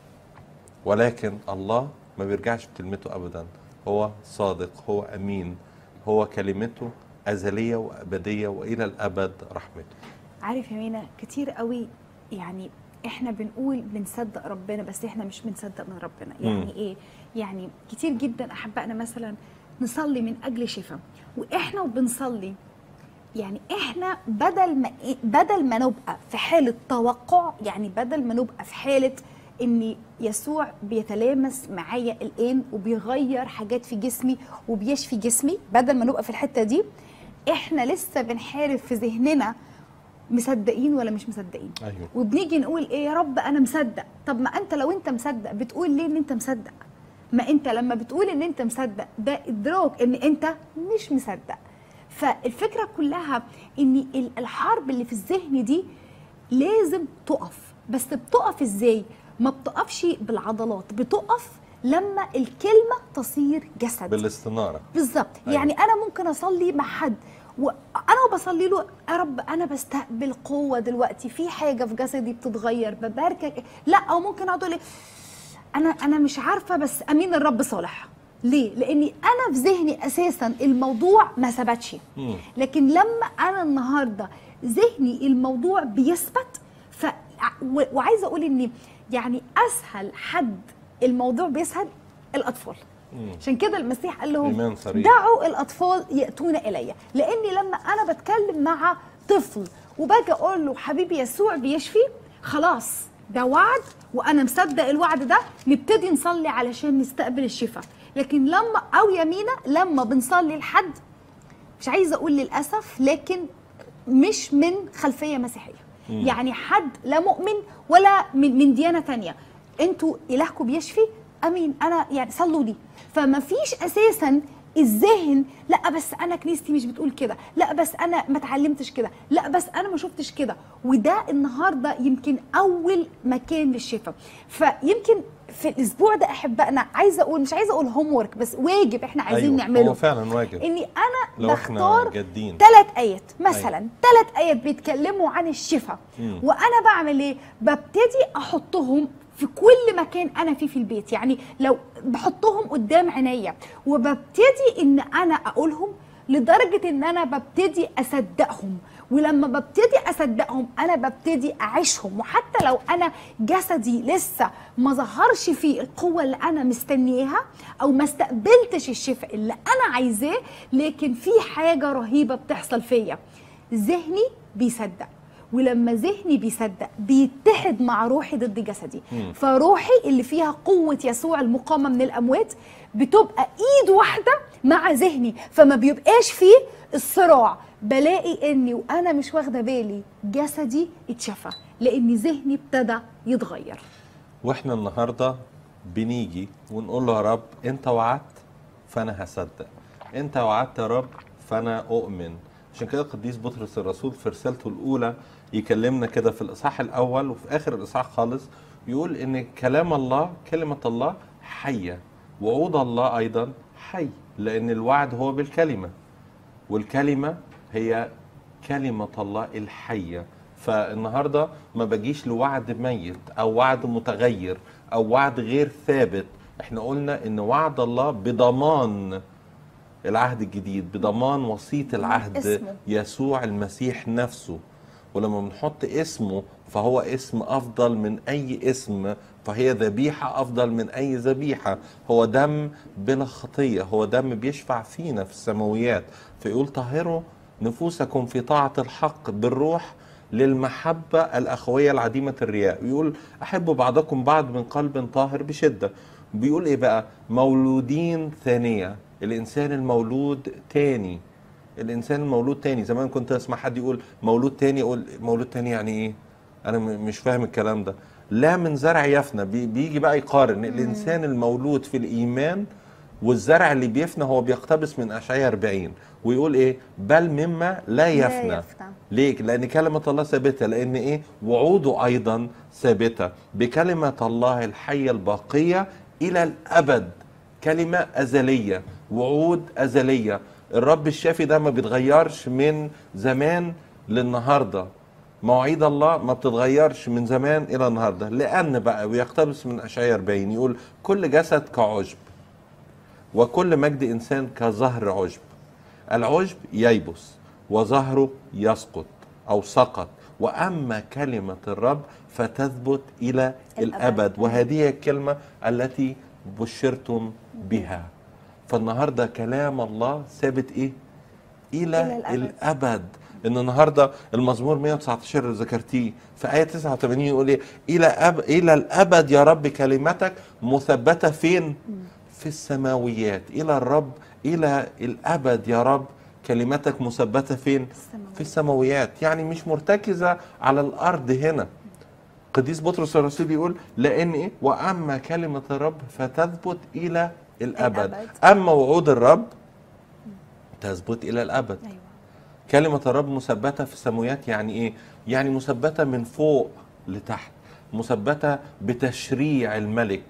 S3: ولكن الله ما بيرجعش في كلمته ابدا. هو صادق، هو امين، هو كلمته ازليه وابديه والى الابد رحمته.
S2: عارف يا مينا، كتير قوي يعني احنا بنقول بنصدق ربنا بس احنا مش بنصدق من ربنا. يعني ايه؟ يعني كتير جدا احبائنا مثلا نصلي من اجل شفاء، واحنا وبنصلي يعني احنا بدل ما نبقى في حاله توقع، يعني بدل ما نبقى في حاله ان يسوع بيتلامس معايا الان وبيغير حاجات في جسمي وبيشفي جسمي، بدل ما نبقى في الحته دي احنا لسه بنحارب في ذهننا مصدقين ولا مش مصدقين.
S3: أيوه.
S2: وبنيجي نقول ايه يا رب انا مصدق. طب ما انت لو انت مصدق بتقول ليه ان انت مصدق؟ ما انت لما بتقول ان انت مصدق ده ادراك ان انت مش مصدق. فالفكره كلها ان الحرب اللي في الذهن دي لازم تقف. بس بتقف ازاي؟ ما بتقفش بالعضلات، بتقف لما الكلمه تصير جسد
S3: بالاستناره.
S2: بالظبط.
S3: أيوة.
S2: يعني انا ممكن اصلي مع حد وانا بصلي له يا رب انا بستقبل قوه دلوقتي في حاجه في جسدي بتتغير بباركك، لا، او ممكن اقعد اقول انا مش عارفه بس امين الرب صالح. ليه؟ لاني انا في ذهني اساسا الموضوع ما ثبتش. لكن لما انا النهارده ذهني الموضوع بيثبت وعايزه اقول ان يعني اسهل حد الموضوع بيسهل الاطفال. عشان كده المسيح قال لهم دعوا الاطفال ياتون الي، لاني لما انا بتكلم مع طفل وباجي اقول له حبيبي يسوع بيشفي، خلاص ده وعد وانا مصدق الوعد ده، نبتدي نصلي علشان نستقبل الشفاء. لكن لما او يمينه لما بنصلي لحد مش عايزه اقول للاسف لكن مش من خلفيه مسيحيه، يعني حد لا مؤمن ولا من ديانه ثانيه، انتوا الهكم بيشفي، امين، انا يعني صلوا لي. فما فيش اساسا الذهن لا بس انا كنيستي مش بتقول كده، لا بس انا ما اتعلمتش كده، لا بس انا ما شفتش كده. وده النهارده يمكن اول مكان للشفاء. فيمكن في الاسبوع ده احبائنا عايزه اقول، مش عايزه اقول هوم ورك بس واجب احنا عايزين نعمله.
S3: هو فعلا واجب.
S2: اني انا
S3: لو
S2: بختار 3 ايات مثلا، 3 ايات بيتكلموا عن الشفاء، وانا بعمل ايه؟ ببتدي احطهم في كل مكان انا فيه في البيت. يعني لو بحطهم قدام عينيا وببتدي ان انا اقولهم لدرجه ان انا ببتدي اصدقهم، ولما ببتدي اصدقهم انا ببتدي اعيشهم. وحتى لو انا جسدي لسه ما ظهرش فيه القوه اللي انا مستنياها او ما استقبلتش الشفاء اللي انا عايزاه، لكن في حاجه رهيبه بتحصل فيا، ذهني بيصدق ولما ذهني بيصدق بيتحد مع روحي ضد جسدي. فروحي اللي فيها قوة يسوع المقامة من الأموات بتبقى إيد واحدة مع ذهني، فما بيبقاش فيه الصراع. بلاقي إني وأنا مش واخدة بالي جسدي اتشفى لأن ذهني ابتدى يتغير.
S3: واحنا النهارده بنيجي ونقول له يا رب انت وعدت فانا هصدق، انت وعدت يا رب فانا اؤمن. عشان كده القديس بطرس الرسول في رسالته الاولى يكلمنا كده في الاصحاح الاول وفي اخر الاصحاح خالص، يقول ان كلام الله كلمه الله حيه، وعود الله ايضا حي، لان الوعد هو بالكلمه، والكلمه هي كلمه الله الحيه. فالنهارده ما بجيش لوعد ميت او وعد متغير او وعد غير ثابت. احنا قلنا ان وعد الله بضمان العهد الجديد، بضمان وسيط العهد
S2: اسمه.
S3: يسوع المسيح نفسه. ولما بنحط اسمه فهو اسم افضل من اي اسم، فهي ذبيحه افضل من اي ذبيحه، هو دم بلا خطيه، هو دم بيشفع فينا في السماويات. فيقول طهروا نفوسكم في طاعه الحق بالروح للمحبة الأخوية العديمة الرياء. ويقول أحبوا بعضكم بعض من قلب طاهر بشدة. بيقول إيه بقى؟ مولودين ثانية. الإنسان المولود تاني، الإنسان المولود تاني. زمان كنت أسمع حد يقول مولود تاني، أقول مولود تاني يعني إيه؟ أنا مش فاهم الكلام ده. لا من زرع يفنى. بيجي بقى يقارن الإنسان المولود في الإيمان والزرع اللي بيفنى. هو بيقتبس من أشعياء 40 ويقول ايه؟ بل مما لا يفنى. ليه؟ لان كلمة الله ثابتة، لان ايه؟ وعوده ايضا ثابتة بكلمة الله الحية الباقية الى الابد. كلمة ازلية، وعود ازلية. الرب الشافي ده ما بيتغيرش من زمان للنهاردة. مواعيد الله ما بتتغيرش من زمان الى النهاردة. لان بقى ويقتبس من اشعياء 40 يقول كل جسد كعشب وكل مجد انسان كظهر عشب. العشب ييبس وظهره يسقط أو سقط، وأما كلمة الرب فتثبت إلى الأبد. وهذه هي الكلمة التي بشرتم بها. فالنهاردة كلام الله ثابت إيه؟ إلى الأبد. إن النهاردة المزمور 119 ذكرتيه في آية 89 يقول إيه؟ إلى الأبد يا رب كلمتك مثبتة فين؟ في السماويات. إلى الرب إلى الأبد يا رب كلمتك مثبتة فين؟ في السماويات. يعني مش مرتكزة على الأرض هنا. قديس بطرس الرسول يقول لأن إيه؟ وأما كلمة الرب فتثبت إلى الأبد. أما وعود الرب تثبت إلى الأبد. أيوة. كلمة الرب مثبتة في السماويات يعني إيه؟ يعني مثبتة من فوق لتحت، مثبتة بتشريع الملك،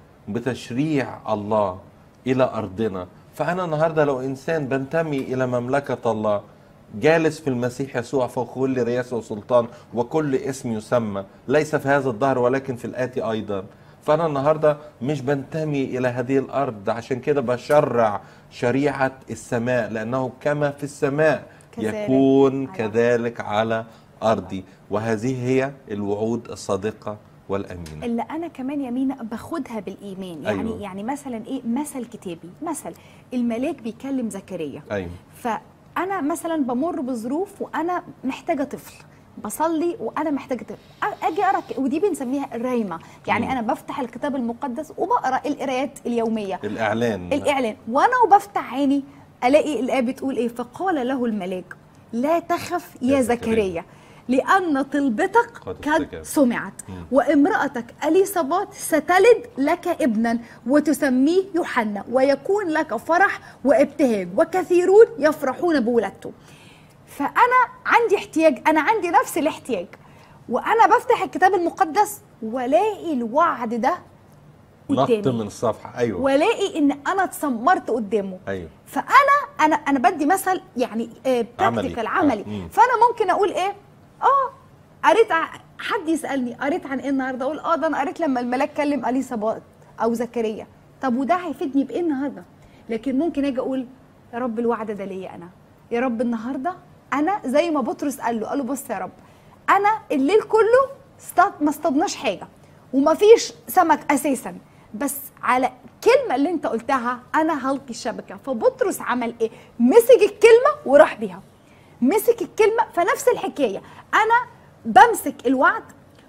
S3: بتشريع الله إلى أرضنا. فأنا النهاردة لو إنسان بنتمي إلى مملكة الله، جالس في المسيح يسوع فوق كل رياسة وسلطان وكل اسم يسمى، ليس في هذا الدهر ولكن في الآتي أيضا. فأنا النهاردة مش بنتمي إلى هذه الأرض، عشان كده بشرع شريعة السماء، لأنه كما في السماء يكون كذلك على أرضي. وهذه هي الوعود الصادقة والأمينة
S2: اللي أنا كمان يمينة باخدها بالإيمان. يعني أيوة. يعني مثلا إيه؟ مثل كتابي، مثل الملاك بيكلم زكريا.
S3: أيوة.
S2: فأنا مثلا بمر بظروف وأنا محتاجة طفل، بصلي وأنا محتاجة طفل، أجي أقرأ، ودي بنسميها الرايمة. يعني أنا بفتح الكتاب المقدس وبقرأ القرايات اليومية، الإعلان، وأنا وبفتح عيني ألاقي الآية بتقول إيه؟ فقال له الملاك لا تخف يا زكريا لأن طلبتك قد سمعت، وامرأتك أليصابات ستلد لك ابنا وتسميه يوحنا، ويكون لك فرح وابتهاج وكثيرون يفرحون بولادته. فأنا عندي احتياج، أنا عندي نفس الاحتياج، وأنا بفتح الكتاب المقدس ولاقي الوعد ده قدامي،
S3: نط من الصفحة. أيوة.
S2: ولاقي إن أنا اتسمرت قدامه.
S3: أيوة.
S2: فأنا بدي مثل يعني براكتيكال عملي. فأنا ممكن أقول إيه؟ قريت حد يسألني قريت عن إيه النهارده؟ أقول ده أنا قريت لما الملاك كلم أليصابات أو زكريا. طب وده هيفيدني بإيه النهارده؟ لكن ممكن أجي أقول يا رب الوعد ده ليا أنا، يا رب النهارده أنا زي ما بطرس قال له بص يا رب، أنا الليل كله ما اصطادناش حاجة ومفيش سمك أساسا، بس على الكلمة اللي أنت قلتها أنا هلقي الشبكة. فبطرس عمل إيه؟ مسك الكلمة وراح بيها، مسك الكلمة. فنفس الحكاية، أنا بمسك الوعد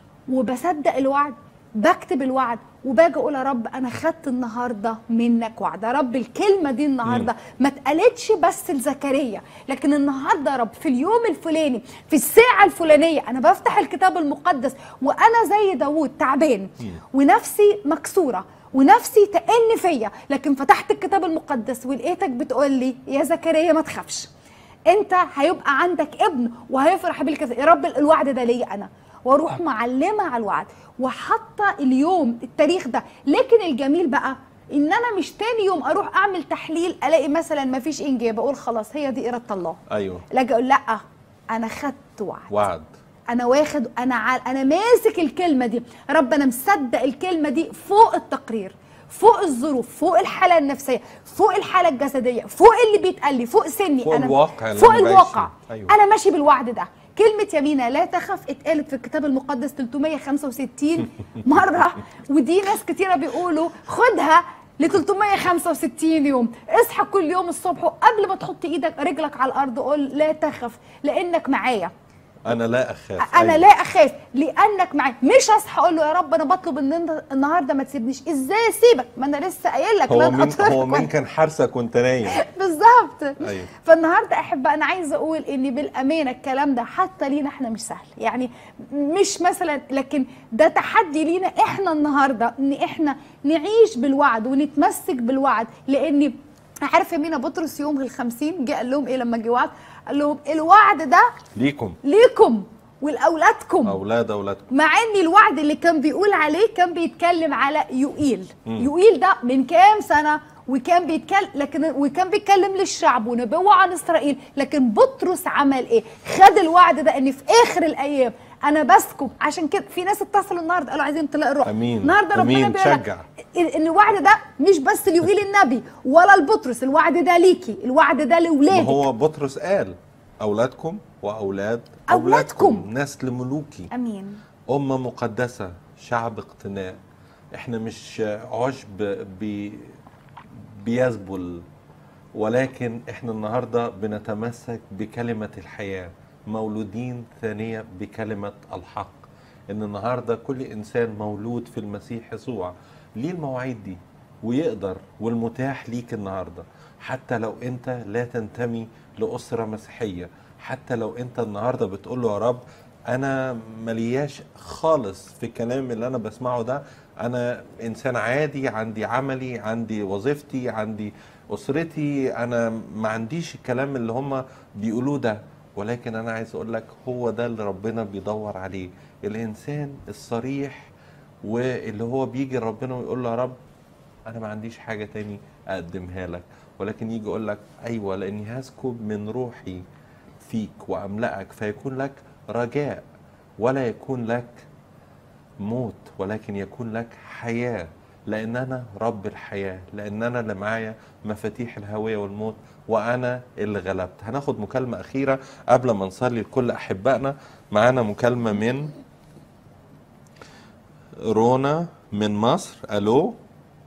S2: وبصدق الوعد، بكتب الوعد وباجي اقول يا رب انا خدت النهارده منك وعد. يا رب الكلمه دي النهارده ما اتقالتش بس لزكريا، لكن النهارده يا رب في اليوم الفلاني في الساعه الفلانيه انا بفتح الكتاب المقدس وانا زي داوود تعبان ونفسي مكسوره ونفسي تأن فيا، لكن فتحت الكتاب المقدس ولقيتك بتقول لي يا زكريا ما تخافش، انت هيبقى عندك ابن وهيفرح بيك يا رب. الوعد ده ليا انا، واروح معلمه على الوعد وحاطه اليوم التاريخ ده. لكن الجميل بقى ان انا مش تاني يوم اروح اعمل تحليل الاقي مثلا ما فيش انجاب اقول خلاص هي دي اراده الله.
S3: ايوه.
S2: لا اقول لا انا خدت
S3: وعد،
S2: انا واخد، انا ماسك الكلمه دي. رب انا مصدق الكلمه دي فوق التقرير، فوق الظروف، فوق الحاله النفسيه، فوق الحاله الجسديه، فوق اللي بيتقال لي، فوق سني،
S3: فوق
S2: انا
S3: الواقع،
S2: فوق الواقع.
S3: أيوة.
S2: انا ماشي بالوعد ده. كلمة يمينة لا تخف اتقالت في الكتاب المقدس 365 مرة، ودي ناس كتيرة بيقولوا خدها ل 365 يوم. اصحى كل يوم الصبح وقبل ما تحط ايدك رجلك على الارض قول لا تخف لانك معايا.
S3: انا لا اخاف.
S2: انا لا اخاف لانك معايا. مش اصحى اقول له يا رب انا بطلب ان انت النهارده ما تسيبنيش. ازاي اسيبك؟ ما انا لسه قايل لك
S3: هو مين كان حارسك وانت نايم؟
S2: بالظبط.
S3: أيوة.
S2: فالنهارده احب انا عايزه اقول ان بالامانه الكلام ده حتى لينا احنا مش سهل، يعني مش مثلا، لكن ده تحدي لينا احنا النهارده ان احنا نعيش بالوعد ونتمسك بالوعد. لان عارف يا مينا بطرس يوم ال50 جه قال لهم ايه لما جه وعد؟ قال لهم الوعد ده ليكم ولاولادكم،
S3: اولادكم.
S2: مع ان الوعد اللي كان بيقول عليه كان بيتكلم على يوئيل. يوئيل ده من كام سنه وكان بيتكلم، وكان بيتكلم للشعب ونبوه عن اسرائيل. لكن بطرس عمل ايه؟ خد الوعد ده ان في اخر الايام انا بسكب. عشان كده في ناس اتصلوا النهارده قالوا عايزين تلاقي الروح.
S3: امين.
S2: النهارده ربنا
S3: بيشجع
S2: ان الوعد ده مش بس ليوئيل النبي ولا لبطرس، الوعد ده ليكي، الوعد ده لاولادك.
S3: هو بطرس قال اولادكم واولاد اولادكم نسل ملوكي.
S2: امين.
S3: امه مقدسه، شعب اقتناء. احنا مش عشب بيذبل، ولكن احنا النهارده بنتمسك بكلمه الحياه، مولودين ثانيه بكلمه الحق. ان النهارده كل انسان مولود في المسيح يسوع ليه المواعيد دي ويقدر، والمتاح ليك النهارده. حتى لو انت لا تنتمي لاسره مسيحيه، حتى لو انت النهارده بتقول له يا رب انا ملياش خالص في الكلام اللي انا بسمعه ده، انا انسان عادي، عندي عملي، عندي وظيفتي، عندي اسرتي، انا ما عنديش الكلام اللي هم بيقولوه ده. ولكن انا عايز اقول لك هو ده اللي ربنا بيدور عليه، الانسان الصريح، واللي هو بيجي ربنا ويقول له يا رب انا ما عنديش حاجه تاني اقدمها لك، ولكن يجي يقول لك ايوه لاني هسكب من روحي فيك واملأك فيكون لك رجاء، ولا يكون لك موت ولكن يكون لك حياه، لان انا رب الحياه، لان انا اللي معايا مفاتيح الهويه والموت، وانا اللي غلبت. هناخد مكالمه اخيره قبل ما نصلي لكل احبائنا. معانا مكالمه من رونا من مصر. الو.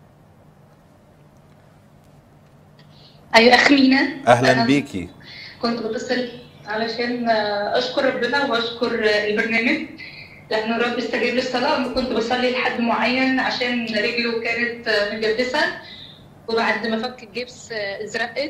S9: ايوه اخ مينا،
S3: اهلا بيكي.
S9: كنت بتصل علشان اشكر ربنا واشكر البرنامج، لان الرب استجاب للصلاه. كنت بصلي لحد معين عشان رجله كانت مجبسه، وبعد ما فك الجبس ازرقت.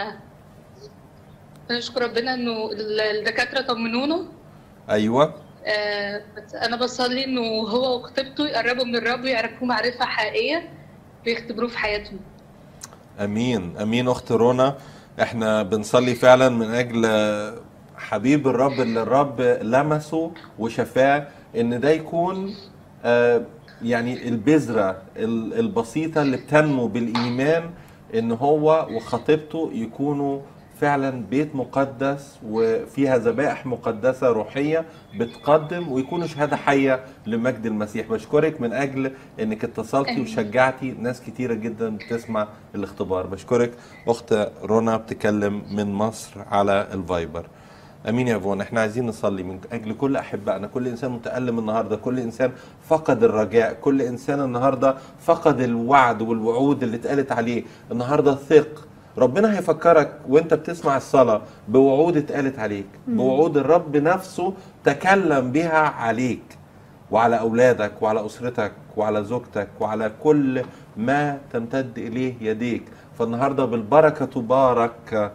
S9: فنشكر ربنا انه الدكاتره طمنونا.
S3: ايوه.
S9: بس انا بصلي انه هو وخطيبته يقربوا من الرب ويعرفوه معرفه حقيقيه ويختبروه في حياتهم.
S3: امين امين. اخت رونا، احنا بنصلي فعلا من اجل حبيب الرب اللي الرب لمسه وشفاه، ان ده يكون يعني البذرة البسيطة اللي بتنمو بالايمان، ان هو وخطيبته يكونوا فعلا بيت مقدس وفيها ذبائح مقدسة روحية بتقدم، ويكونوا شهادة حية لمجد المسيح. بشكرك من أجل أنك اتصلتي وشجعتي ناس كتيرة جدا بتسمع الاختبار. بشكرك. أخت رونا بتكلم من مصر على الفايبر. امين يا فون. احنا عايزين نصلي من اجل كل احبائنا، كل انسان متالم النهارده، كل انسان فقد الرجاء، كل انسان النهارده فقد الوعد والوعود اللي اتقالت عليه. النهارده ثق ربنا هيفكرك وانت بتسمع الصلاة بوعود اتقالت عليك، بوعود الرب نفسه تكلم بها عليك وعلى أولادك وعلى أسرتك وعلى زوجتك وعلى كل ما تمتد إليه يديك. فالنهاردة بالبركة تبارك،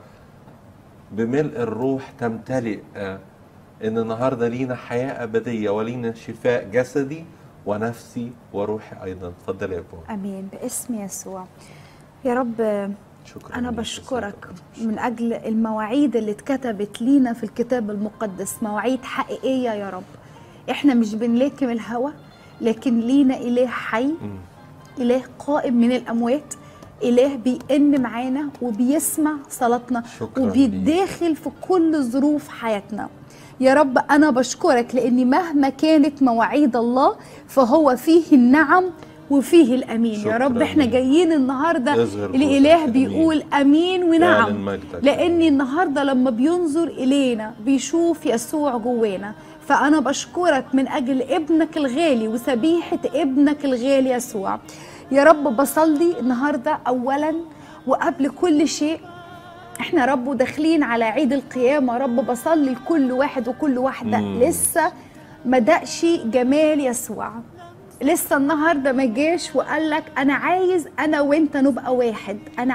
S3: بملء الروح تمتلئ، إن النهاردة لينا حياة أبدية ولينا شفاء جسدي ونفسي وروحي أيضا. اتفضل يا بابا.
S2: امين باسم يسوع. يا رب
S3: شكرا،
S2: أنا بشكرك من أجل المواعيد اللي اتكتبت لينا في الكتاب المقدس، مواعيد حقيقية يا رب. إحنا مش بنلاكم الهوى، لكن لينا إله حي، إله قائم من الأموات، إله بيئن معانا وبيسمع صلاتنا وبيتداخل في كل ظروف حياتنا. يا رب أنا بشكرك لأن مهما كانت مواعيد الله فهو فيه النعم وفيه الأمين. يا رب احنا جايين النهاردة الإله بيقول أمين ونعم، لأن النهاردة لما بينظر إلينا بيشوف يسوع جوانا. فأنا بشكرك من أجل ابنك الغالي وذبيحة ابنك الغالي يسوع. يا رب بصلي النهاردة أولا وقبل كل شيء، احنا رب داخلين على عيد القيامة. رب بصلي لكل واحد وكل واحدة لسه ما دقش جمال يسوع، لسه النهارده ما جاش وقال لك انا عايز انا وانت نبقى واحد، انا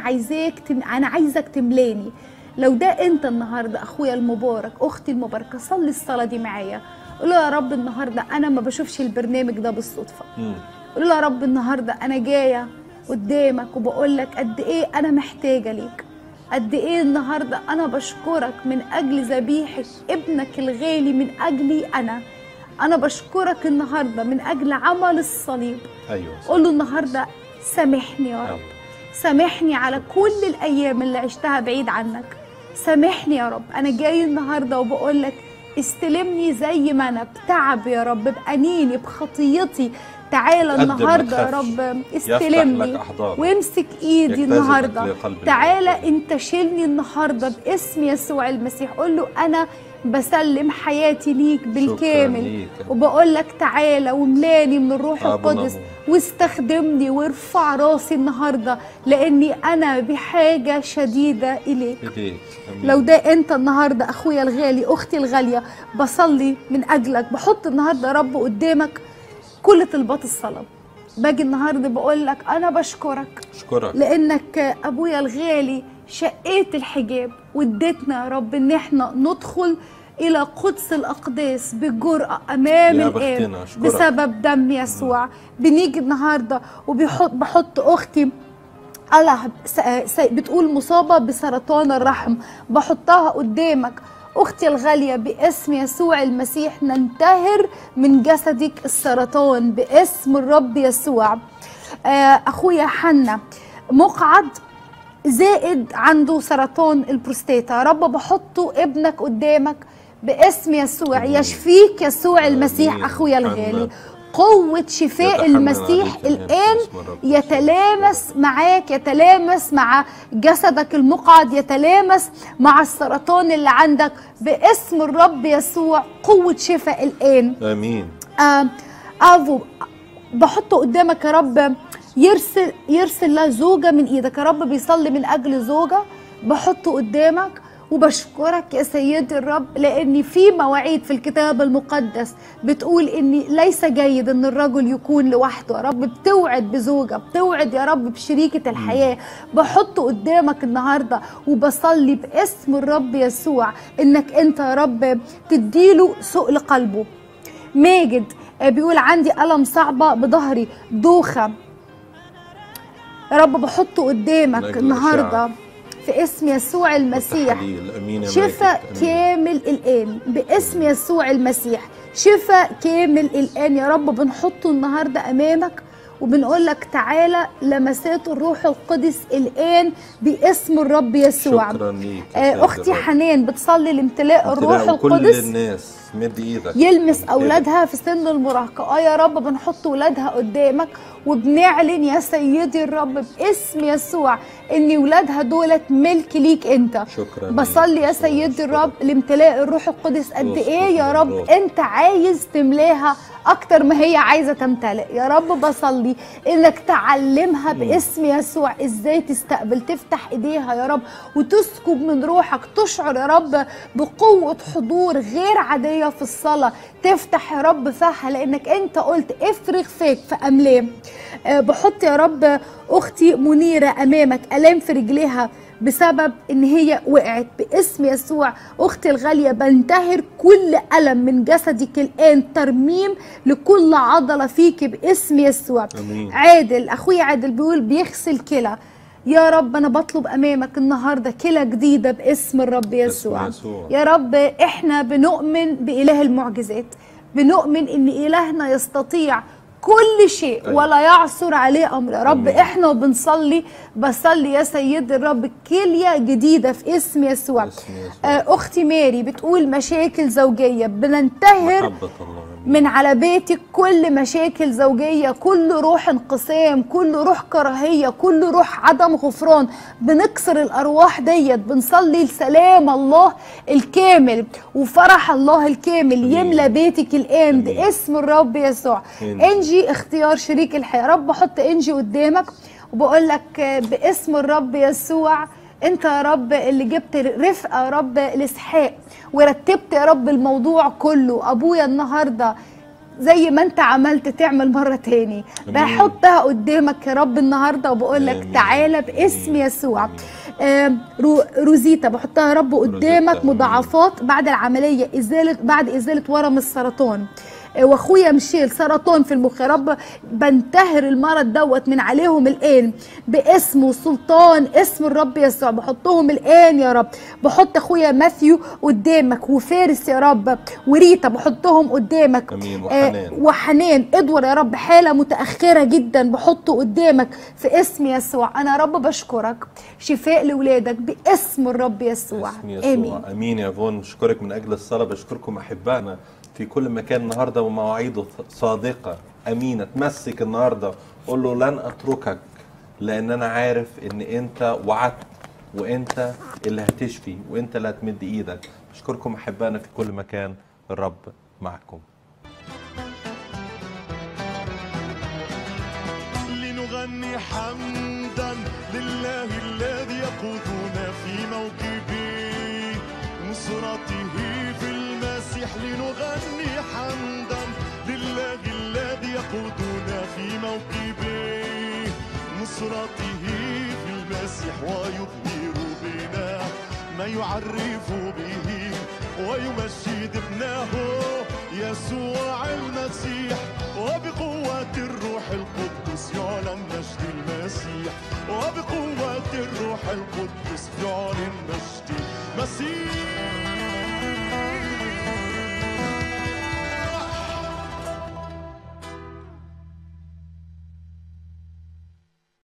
S2: عايزك تملاني. لو ده انت النهارده اخويا المبارك، اختي المباركه، صلي الصلاه دي معايا. قول له يا رب النهارده انا ما بشوفش البرنامج ده بالصدفه. قول له يا رب النهارده انا جايه قدامك وبقول لك قد ايه انا محتاجه ليك، قد ايه النهارده انا بشكرك من اجل ذبيحه ابنك الغالي من اجلي انا بشكرك النهارده من اجل عمل الصليب.
S3: ايوه
S2: قول له النهارده سامحني يا رب، سامحني على كل الايام اللي عشتها بعيد عنك، سامحني يا رب. انا جاي النهارده وبقول لك استلمني زي ما انا، بتعب يا رب، بأنيني، بخطيتي. تعالى النهارده يا رب استلمني وامسك ايدي النهارده. تعالى انت شيلني النهارده باسم يسوع المسيح. قول له انا بسلم حياتي ليك بالكامل، وبقول لك تعالى وملاني من الروح القدس واستخدمني وارفع راسي النهارده، لاني انا بحاجه شديده اليك. لو ده انت النهارده اخويا الغالي، اختي الغاليه، بصلي من اجلك، بحط النهارده يا رب قدامك كل طلبات الصلاه. باجي النهارده بقول لك انا بشكرك لانك ابويا الغالي شقيت الحجاب واديتنا يا رب ان احنا ندخل الى قدس الاقداس بجرأة امام الاب بسبب دم يسوع. بنيجي النهارده وبحط اختي بتقول مصابه بسرطان الرحم، بحطها قدامك اختي الغاليه باسم يسوع المسيح. ننتهر من جسدك السرطان باسم الرب يسوع. اخويا حنا مقعد زائد عنده سرطان البروستاتا، يا رب بحطه ابنك قدامك باسم يسوع. يشفيك يسوع المسيح اخويا الغالي. قوة شفاء المسيح الآن يتلامس معاك، يتلامس مع جسدك المقعد، يتلامس مع السرطان اللي عندك باسم الرب يسوع. قوة شفاء الآن.
S3: آمين.
S2: بحطه قدامك يا رب، يرسل له زوجة من إيدك. يا رب بيصلي من أجل زوجة، بحطه قدامك وبشكرك يا سيدي الرب، لأن في مواعيد في الكتاب المقدس بتقول إن ليس جيد إن الرجل يكون لوحده. يا رب بتوعد بزوجة، بتوعد يا رب بشريكة الحياة. بحطه قدامك النهاردة وبصلي باسم الرب يسوع إنك أنت يا رب تديله سؤل قلبه. ماجد بيقول عندي ألم صعبة بظهري، دوخة، يا رب بحطه قدامك النهارده في اسم يسوع المسيح. شفاء كامل الآن باسم يسوع المسيح، شفاء كامل الآن يا رب. بنحطه النهارده أمامك وبنقول لك تعالى لمسات الروح القدس الآن باسم الرب يسوع.
S3: شكرا ليك
S2: أختي حنان بتصلي لامتلاء الروح القدس،
S3: كل الناس مد ايدك
S2: يلمس أولادها في سن المراهقة. يا رب بنحط أولادها قدامك وبنعلن يا سيدي الرب باسم يسوع ان ولادها دولت ملك ليك انت.
S3: شكرا.
S2: بصلي يا سيدي الرب لامتلاء الروح القدس. قد ايه يا رب انت عايز تملاها اكتر ما هي عايزه تمتلئ. يا رب بصلي بصلي انك تعلمها باسم يسوع ازاي تستقبل، تفتح ايديها يا رب وتسكب من روحك، تشعر يا رب بقوة حضور غير عادية في الصلاة، تفتح يا رب فيها لانك انت قلت افرغ فيك في املام. بحط يا رب اختي منيرة امامك، الام في رجليها بسبب ان هي وقعت باسم يسوع. اختي الغاليه بنتهر كل الم من جسدك الان، ترميم لكل عضله فيك باسم يسوع.
S3: أمين.
S2: عادل اخويا عادل بيقول بيغسل كلى، يا رب انا بطلب امامك النهارده كلى جديده باسم الرب يسوع. يا رب احنا بنؤمن باله المعجزات، بنؤمن ان الهنا يستطيع كل شيء ولا يعثر عليه امر. يا رب احنا بصلي يا سيد الرب كليه جديده في اسم يسوع. اختي ماري بتقول مشاكل زوجيه، بننتهر من على بيتك كل مشاكل زوجيه، كل روح انقسام، كل روح كراهيه، كل روح عدم غفران، بنكسر الارواح ديت. بنصلي لسلام الله الكامل وفرح الله الكامل يملى بيتك الان باسم الرب يسوع. انجي اختيار شريك الحياه، رب حط انجي قدامك وبقول لك باسم الرب يسوع انت يا رب اللي جبت رفقه يا رب لاسحاق ورتبت يا رب الموضوع كله. ابويا النهارده زي ما انت عملت تعمل مره تاني، بحطها قدامك يا رب النهارده وبقول لك تعالى باسم يسوع. روزيتا بحطها يا رب قدامك مضاعفات بعد العمليه، بعد ازاله ورم السرطان. واخويا مشيل سرطان في المخ، يا رب بنتهر المرض دوت من عليهم الان باسم وسلطان اسم الرب يسوع. بحطهم الان يا رب. بحط اخويا ماثيو قدامك وفارس يا رب وريتا بحطهم قدامك.
S3: امين.
S2: وحنان ادور يا رب حاله متاخره جدا بحطه قدامك في اسم يسوع. انا يا رب بشكرك شفاء لاولادك باسم الرب يسوع.
S3: امين. امين يا فون. بشكرك من اجل الصلاه، بشكركم احبائنا في كل مكان النهارده ومواعيده صادقه امينه. تمسك النهارده قول له لن اتركك لان انا عارف ان انت وعدت وانت اللي هتشفي وانت اللي هتمد ايدك. بشكركم احبائنا في كل مكان، الرب معكم.
S1: لنغني حمدا لله الذي يقودنا في موكبه نصرته في المسيح. لنغني حمدا لله الذي يقودنا في موكبه نصرته في المسيح ويظهر بنا ما يعرف به ويمجد ابنه يسوع المسيح. وبقوة الروح القدس يعلن مجد المسيح، وبقوة الروح القدس يعلن مجد المسيح.